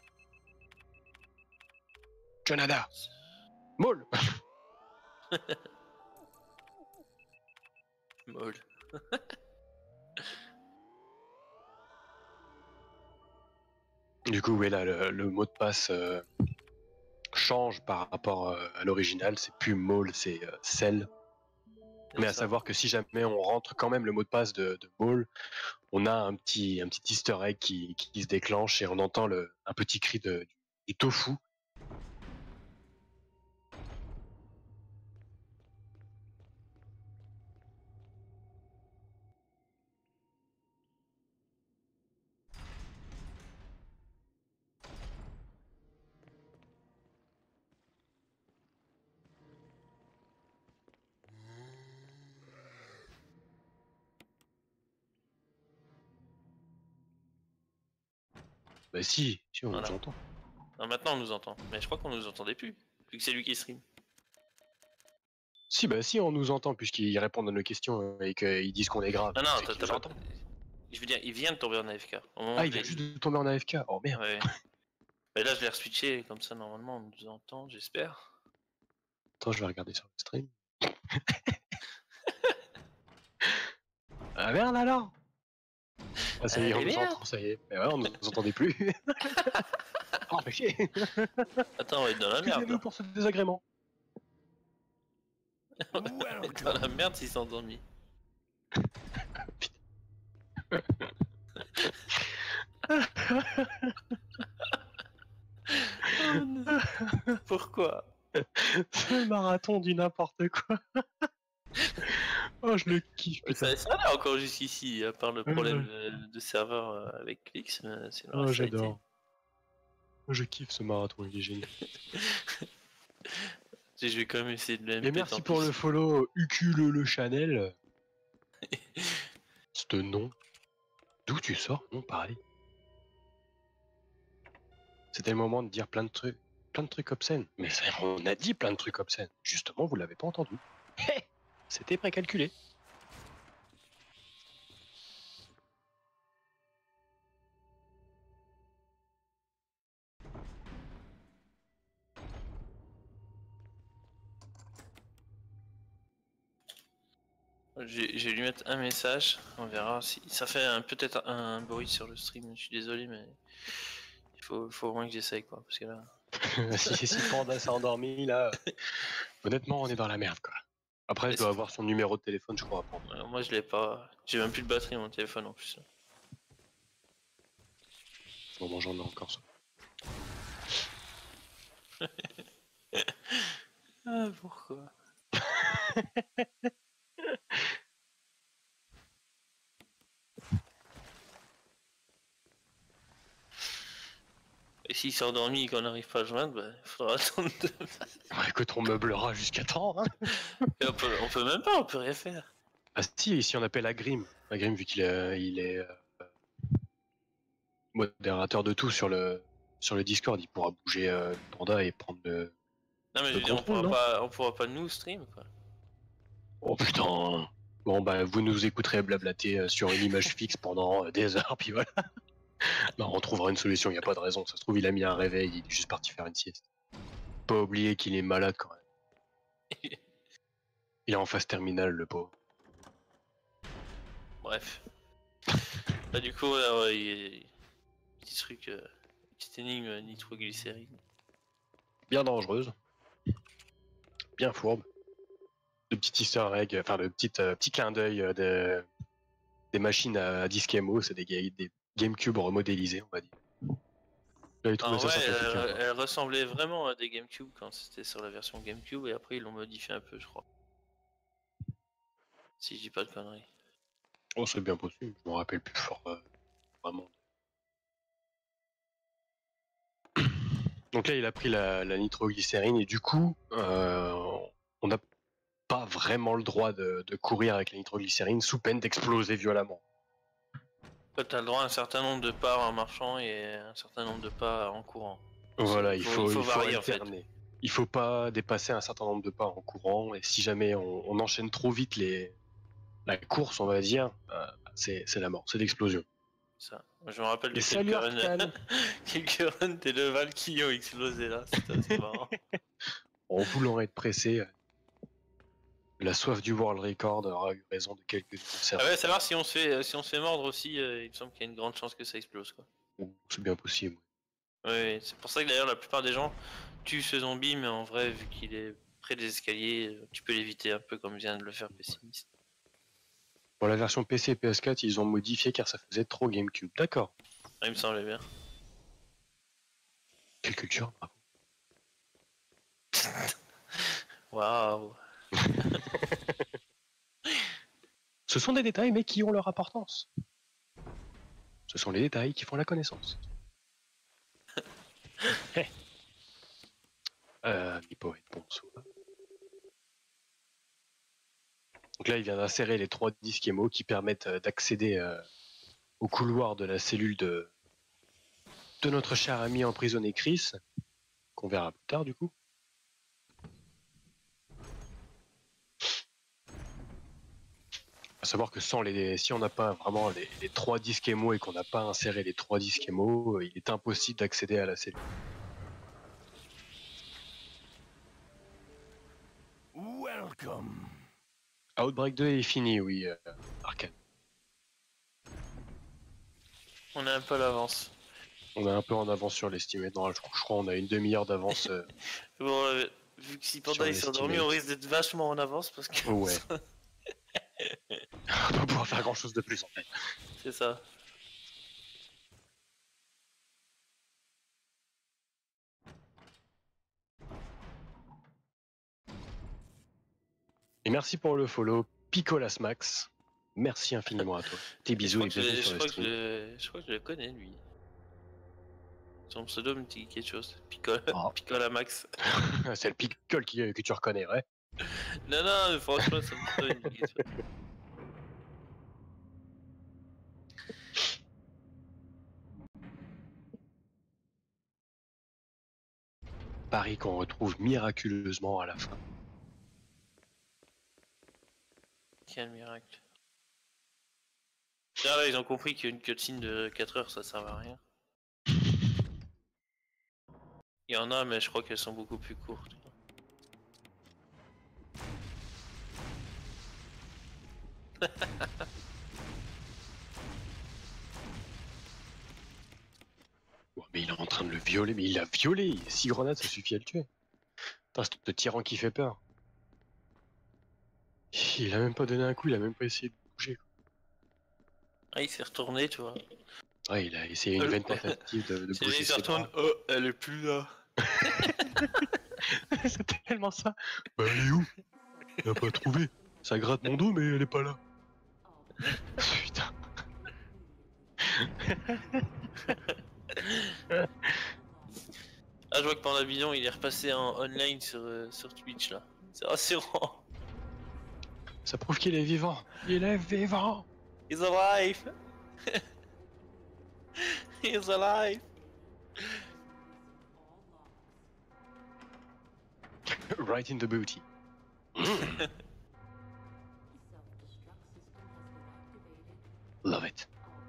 [SPEAKER 3] Canada, Maul.
[SPEAKER 1] Molle.
[SPEAKER 3] Du coup, oui, là, le mot de passe change par rapport à l'original. C'est plus Maul, c'est Cell. Mais à
[SPEAKER 1] Ça.
[SPEAKER 3] savoir que si jamais on rentre quand même le mot de passe de Maul, on a un petit easter egg qui se déclenche et on entend un petit cri du tofu. Bah si on
[SPEAKER 1] Voilà.
[SPEAKER 3] nous entend.
[SPEAKER 1] Non, maintenant on nous entend, mais je crois qu'on nous entendait plus, vu que c'est lui qui stream.
[SPEAKER 3] Si, on nous entend puisqu'ils répondent à nos questions et qu'ils disent qu'on est grave.
[SPEAKER 1] Ah non,
[SPEAKER 3] c'est qu'ils
[SPEAKER 1] t'as
[SPEAKER 3] nous
[SPEAKER 1] pas.
[SPEAKER 3] entendent.
[SPEAKER 1] Je veux dire, il vient de tomber en AFK. Au moment
[SPEAKER 3] Ah,
[SPEAKER 1] où
[SPEAKER 3] il
[SPEAKER 1] je
[SPEAKER 3] vient
[SPEAKER 1] l'ai
[SPEAKER 3] juste
[SPEAKER 1] dit.
[SPEAKER 3] de tomber en AFK. Oh merde.
[SPEAKER 1] Ouais. Mais là, je l'ai reswitché, comme ça, normalement, on nous entend, j'espère.
[SPEAKER 3] Attends, je vais regarder sur le stream. Ah merde alors. Ah ça y est, on
[SPEAKER 1] Allez,
[SPEAKER 3] nous
[SPEAKER 1] merde.
[SPEAKER 3] entend, ça y est. Mais ouais, on nous entendait plus. Oh, fait chier.
[SPEAKER 1] Attends, on va être dans la merde.
[SPEAKER 3] Excusez-nous pour ce désagrément.
[SPEAKER 1] On va être dans la merde s'il s'est endormi. Oh non. Pourquoi?
[SPEAKER 3] Ce marathon du n'importe quoi. Oh, je le kiffe, putain.
[SPEAKER 1] Ça allait encore jusqu'ici, à part le problème de serveur avec Clix, mais c'est le
[SPEAKER 3] Oh,
[SPEAKER 1] reste, ça a été.
[SPEAKER 3] j'adore. Je kiffe ce marathon, il est génial.
[SPEAKER 1] Je vais quand même essayer de le MP.
[SPEAKER 3] Et merci pour le follow, Ucule le Chanel. Ce nom. D'où tu sors? Non, pareil. C'était le moment de dire plein de trucs obscènes. Mais on a dit plein de trucs obscènes. Justement, vous l'avez pas entendu. C'était précalculé.
[SPEAKER 1] Je vais lui mettre un message, on verra si ça fait peut-être un bruit sur le stream. Je suis désolé, mais il faut au moins que j'essaye quoi, parce que là.
[SPEAKER 3] si Panda s'est endormi là, honnêtement, on est dans la merde quoi. Après, je dois avoir son numéro de téléphone, je crois.
[SPEAKER 1] Moi, je l'ai pas. J'ai même plus de batterie mon téléphone en plus.
[SPEAKER 3] Bon, j'en ai encore ça.
[SPEAKER 1] Ah, pourquoi? Et s'il s'est endormi et qu'on n'arrive pas à joindre, bah, il faudra attendre.
[SPEAKER 3] Ouais, écoute, on meublera jusqu'à temps. Hein.
[SPEAKER 1] On peut même pas, on peut rien faire.
[SPEAKER 3] Ah si, ici on appelle Agrim. Agrim, vu qu'il est modérateur de tout sur le Discord, il pourra bouger le Panda et prendre le.
[SPEAKER 1] Non, mais je veux dire, on pourra pas nous stream quoi.
[SPEAKER 3] Oh putain. Bon bah vous nous écouterez blablater sur une image fixe pendant des heures, puis voilà. Non, on trouvera une solution, il n'y a pas de raison. Ça se trouve, il a mis un réveil, il est juste parti faire une sieste. Pas oublier qu'il est malade quand même. Il est en phase terminale, le pauvre.
[SPEAKER 1] Bref. Bah, du coup, là, ouais, il y a petit truc, petite énigme nitroglycérine.
[SPEAKER 3] Bien dangereuse. Bien fourbe. Le petit easter egg, enfin le petit clin d'œil des machines à disque MO, c'est des GameCube remodélisés, on va dire. J'avais trouvé ça sympathique.
[SPEAKER 1] Elle ressemblait vraiment à des GameCube quand c'était sur la version GameCube et après ils l'ont modifié un peu, je crois. Si je dis pas de conneries.
[SPEAKER 3] Oh, c'est bien possible, je me rappelle plus fort, vraiment. Donc là, il a pris la nitroglycérine et du coup, on n'a pas vraiment le droit de courir avec la nitroglycérine sous peine d'exploser violemment.
[SPEAKER 1] Tu as le droit à un certain nombre de pas en marchant et un certain nombre de pas en courant.
[SPEAKER 3] Voilà, il faut
[SPEAKER 1] varier
[SPEAKER 3] alterner.
[SPEAKER 1] en fait.
[SPEAKER 3] Il faut pas dépasser un certain nombre de pas en courant et si jamais on enchaîne trop vite la course, on va dire, c'est la mort, c'est l'explosion.
[SPEAKER 1] Ça. Je me rappelle de
[SPEAKER 3] quelques
[SPEAKER 1] runs des Leval qui ont explosé là, c'était assez marrant.
[SPEAKER 3] En voulant être pressé, la soif du world record aura eu raison de quelques
[SPEAKER 1] Ah ouais, savoir si on se fait mordre aussi, il me semble qu'il y a une grande chance que ça explose quoi.
[SPEAKER 3] C'est bien possible.
[SPEAKER 1] Oui, c'est pour ça que d'ailleurs la plupart des gens tuent ce zombie, mais en vrai, vu qu'il est près des escaliers, tu peux l'éviter un peu comme vient de le faire Pessimiste.
[SPEAKER 3] Pour la version PC et PS4, ils ont modifié car ça faisait trop GameCube. D'accord.
[SPEAKER 1] Ah, il me semblait bien.
[SPEAKER 3] Quelle culture, bravo.
[SPEAKER 1] Waouh.
[SPEAKER 3] Ce sont des détails, mais qui ont leur importance. Ce sont les détails qui font la connaissance. Mipo est bon souvent. Donc là, il vient d'insérer les 3 disques EMO qui permettent d'accéder au couloir de la cellule de notre cher ami emprisonné Chris, qu'on verra plus tard du coup. À savoir que si on n'a pas vraiment les 3 disques émo et qu'on n'a pas inséré les 3 disques émo, il est impossible d'accéder à la cellule.
[SPEAKER 4] Welcome.
[SPEAKER 3] Outbreak 2 est fini, oui, Arcane.
[SPEAKER 1] On a un peu l'avance.
[SPEAKER 3] On est un peu en avance sur l'estimate. Non, je crois qu'on a une demi-heure d'avance.
[SPEAKER 1] Bon, vu que si Panda il s'est endormi, on risque d'être vachement en avance parce que.
[SPEAKER 3] Ouais. On va pas pouvoir faire grand-chose de plus en fait.
[SPEAKER 1] C'est ça.
[SPEAKER 3] Et merci pour le follow, Picolas Max. Merci infiniment à toi. Tes bisous et bienvenue sur le stream.
[SPEAKER 1] Je crois que je le connais lui. Son pseudo me dit quelque chose. Picole,
[SPEAKER 3] Oh.
[SPEAKER 1] Picole à Max.
[SPEAKER 3] C'est le Picole que tu reconnais, ouais.
[SPEAKER 1] Non, non, franchement, son pseudo me dit quelque chose.
[SPEAKER 3] Paris qu'on retrouve miraculeusement à la fin.
[SPEAKER 1] Quel miracle. Là, ils ont compris qu'une cutscene de 4 heures ça sert à rien. Il y en a, mais je crois qu'elles sont beaucoup plus courtes.
[SPEAKER 3] Ouais, mais il est en train de le violer, mais il l'a violé. 6 grenades, ça suffit à le tuer. Putain, c'est le tyran qui fait peur. Il a même pas donné un coup, il a même pas essayé de bouger.
[SPEAKER 1] Ah, il s'est retourné, tu vois.
[SPEAKER 3] Ouais, il a essayé une vaine tentative de
[SPEAKER 1] C'est
[SPEAKER 3] bouger
[SPEAKER 1] il se
[SPEAKER 3] ses
[SPEAKER 1] retourne,
[SPEAKER 3] bras.
[SPEAKER 1] oh, elle est plus là.
[SPEAKER 3] C'est tellement ça. Bah, elle est où? Il a pas trouvé. Ça gratte mon dos, mais elle est pas là. Putain.
[SPEAKER 1] Ah, je vois que Panda Bidon il est repassé en online sur Twitch là. C'est rassurant.
[SPEAKER 3] Ça prouve qu'il est vivant. Il est vivant.
[SPEAKER 1] He's alive! He's alive!
[SPEAKER 3] Right in the booty. Love it.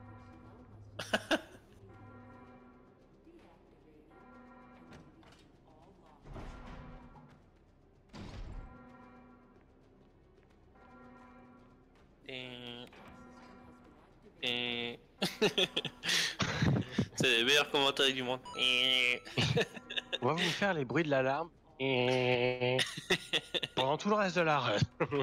[SPEAKER 1] Et... C'est les meilleurs commentaires du monde.
[SPEAKER 3] On va vous faire les bruits de l'alarme. Pendant tout le reste de la run.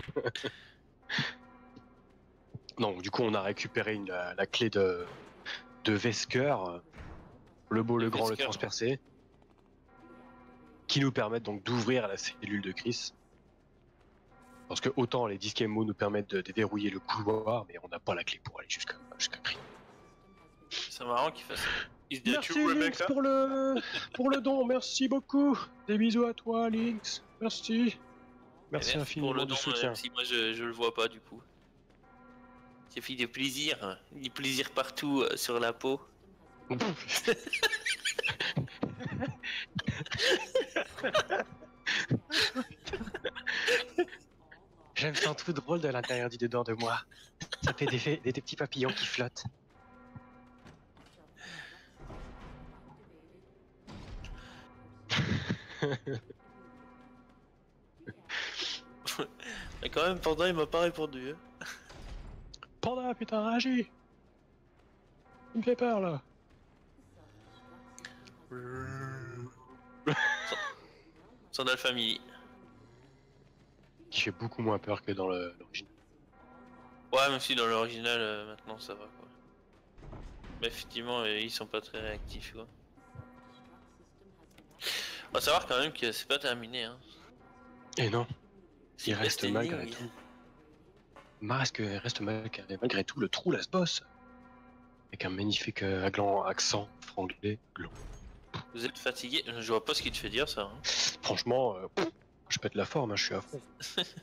[SPEAKER 3] Non, du coup, on a récupéré la clé de Vesker, le beau, le grand, le
[SPEAKER 1] Vesker.
[SPEAKER 3] transpercé, qui nous permettent donc d'ouvrir la cellule de Chris. Parce que autant les disques MO nous permettent de déverrouiller le couloir, mais on n'a pas la clé pour aller jusqu'à Chris.
[SPEAKER 1] C'est marrant qu'il fasse ça.
[SPEAKER 3] Merci Lynx pour le don, merci beaucoup. Des bisous à toi Lynx, merci. Merci infiniment
[SPEAKER 1] pour le
[SPEAKER 3] du
[SPEAKER 1] don,
[SPEAKER 3] soutien.
[SPEAKER 1] même si moi je le vois pas du coup. C'est fait de plaisir, du plaisir partout sur la peau.
[SPEAKER 3] Je me sens tout drôle de l'intérieur du dedans de moi. Ça fait des petits papillons qui flottent.
[SPEAKER 1] Mais quand même, Panda il m'a pas répondu. Hein.
[SPEAKER 3] Panda, putain, réagis! Il me fait peur là!
[SPEAKER 1] Sandal Family.
[SPEAKER 3] Qui fait beaucoup moins peur que dans l'original.
[SPEAKER 1] Ouais, même si dans l'original maintenant ça va quoi. Mais effectivement, ils sont pas très réactifs quoi. On va savoir quand même que c'est pas terminé. Hein.
[SPEAKER 3] Et non, il reste
[SPEAKER 1] Destiny,
[SPEAKER 3] malgré
[SPEAKER 1] oui.
[SPEAKER 3] tout. Reste malgré tout le trou last boss. Avec un magnifique accent franglais.
[SPEAKER 1] Vous êtes fatigué? Je vois pas ce qui te fait dire ça. Hein.
[SPEAKER 3] Franchement, je pète la forme, hein, je suis à fond.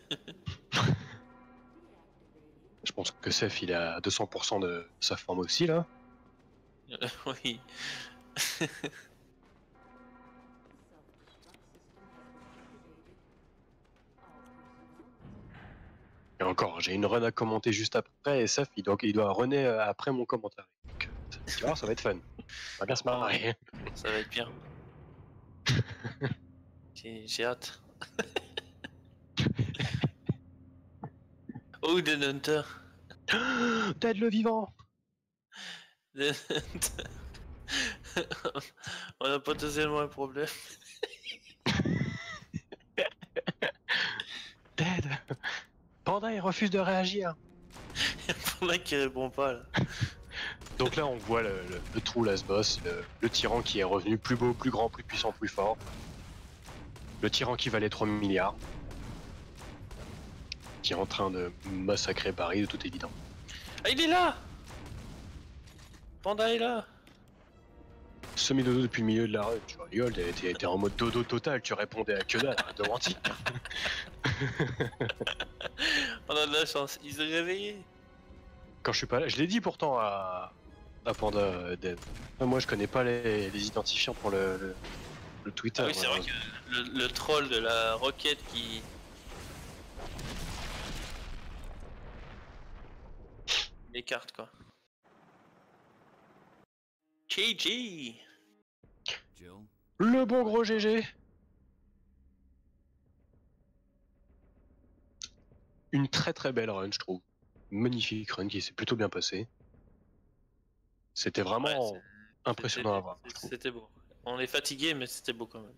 [SPEAKER 3] Je pense que Seth il est à 200% de sa forme aussi là.
[SPEAKER 1] Oui.
[SPEAKER 3] Et encore, j'ai une run à commenter juste après, et Seth, il doit runner après mon commentaire. Donc, tu vois, ça va être fun. On va bien se marrer.
[SPEAKER 1] Ça va être bien. J'ai hâte. Oh, Dead Hunter.
[SPEAKER 3] Ted le vivant.
[SPEAKER 1] Dead Hunter. On n'a pas totalement un problème.
[SPEAKER 3] Ted. Panda, il refuse de réagir.
[SPEAKER 1] Il y a Panda qui répond pas là.
[SPEAKER 3] Donc là, on voit le true last boss, le tyran qui est revenu plus beau, plus grand, plus puissant, plus fort. Le tyran qui valait 3 milliards. Qui est en train de massacrer Paris, de toute évidence.
[SPEAKER 1] Ah, il est là! Panda est là!
[SPEAKER 3] Semi-dodo depuis le milieu de la rue, tu rigoles, t'es en mode dodo total, tu répondais à que dalle, arrête de mentir.
[SPEAKER 1] On a de la chance, il s'est réveillé.
[SPEAKER 3] Quand je suis pas là, je l'ai dit pourtant à Panda Dev. Moi je connais pas les identifiants pour le Twitter.
[SPEAKER 1] Ah oui, c'est vrai que le troll de la roquette qui... Il écarte quoi. GG!
[SPEAKER 4] Jill?
[SPEAKER 3] Le bon gros GG. Une très très belle run, je trouve. Magnifique run qui s'est plutôt bien passée. C'était vraiment
[SPEAKER 1] Ouais,
[SPEAKER 3] impressionnant à voir, je trouve.
[SPEAKER 1] C'était beau. On est fatigué, mais c'était beau quand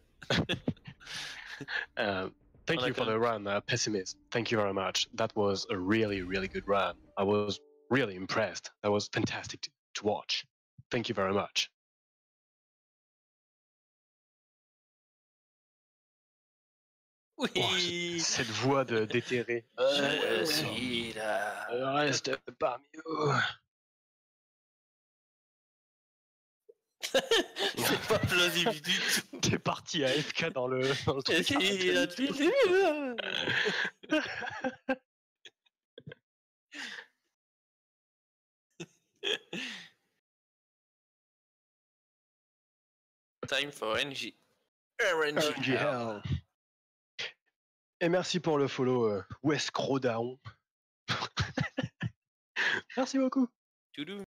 [SPEAKER 1] même.
[SPEAKER 3] Thank you for the run, Pessimist. Thank you very much. That was a really, really good run. I was really impressed. That was fantastic to watch. Thank you very much.
[SPEAKER 1] Oui!
[SPEAKER 3] Oh, cette voix déterrée.
[SPEAKER 1] Je suis là.
[SPEAKER 3] Reste parmi nous.
[SPEAKER 1] C'est pas plausible du tout.
[SPEAKER 3] T'es parti à FK dans le truc.
[SPEAKER 1] Et si, là, depuis le début, là. Time for NG. RNG Hell.
[SPEAKER 3] Et merci pour le follow, West Crowdown. Merci beaucoup.
[SPEAKER 1] Toudou.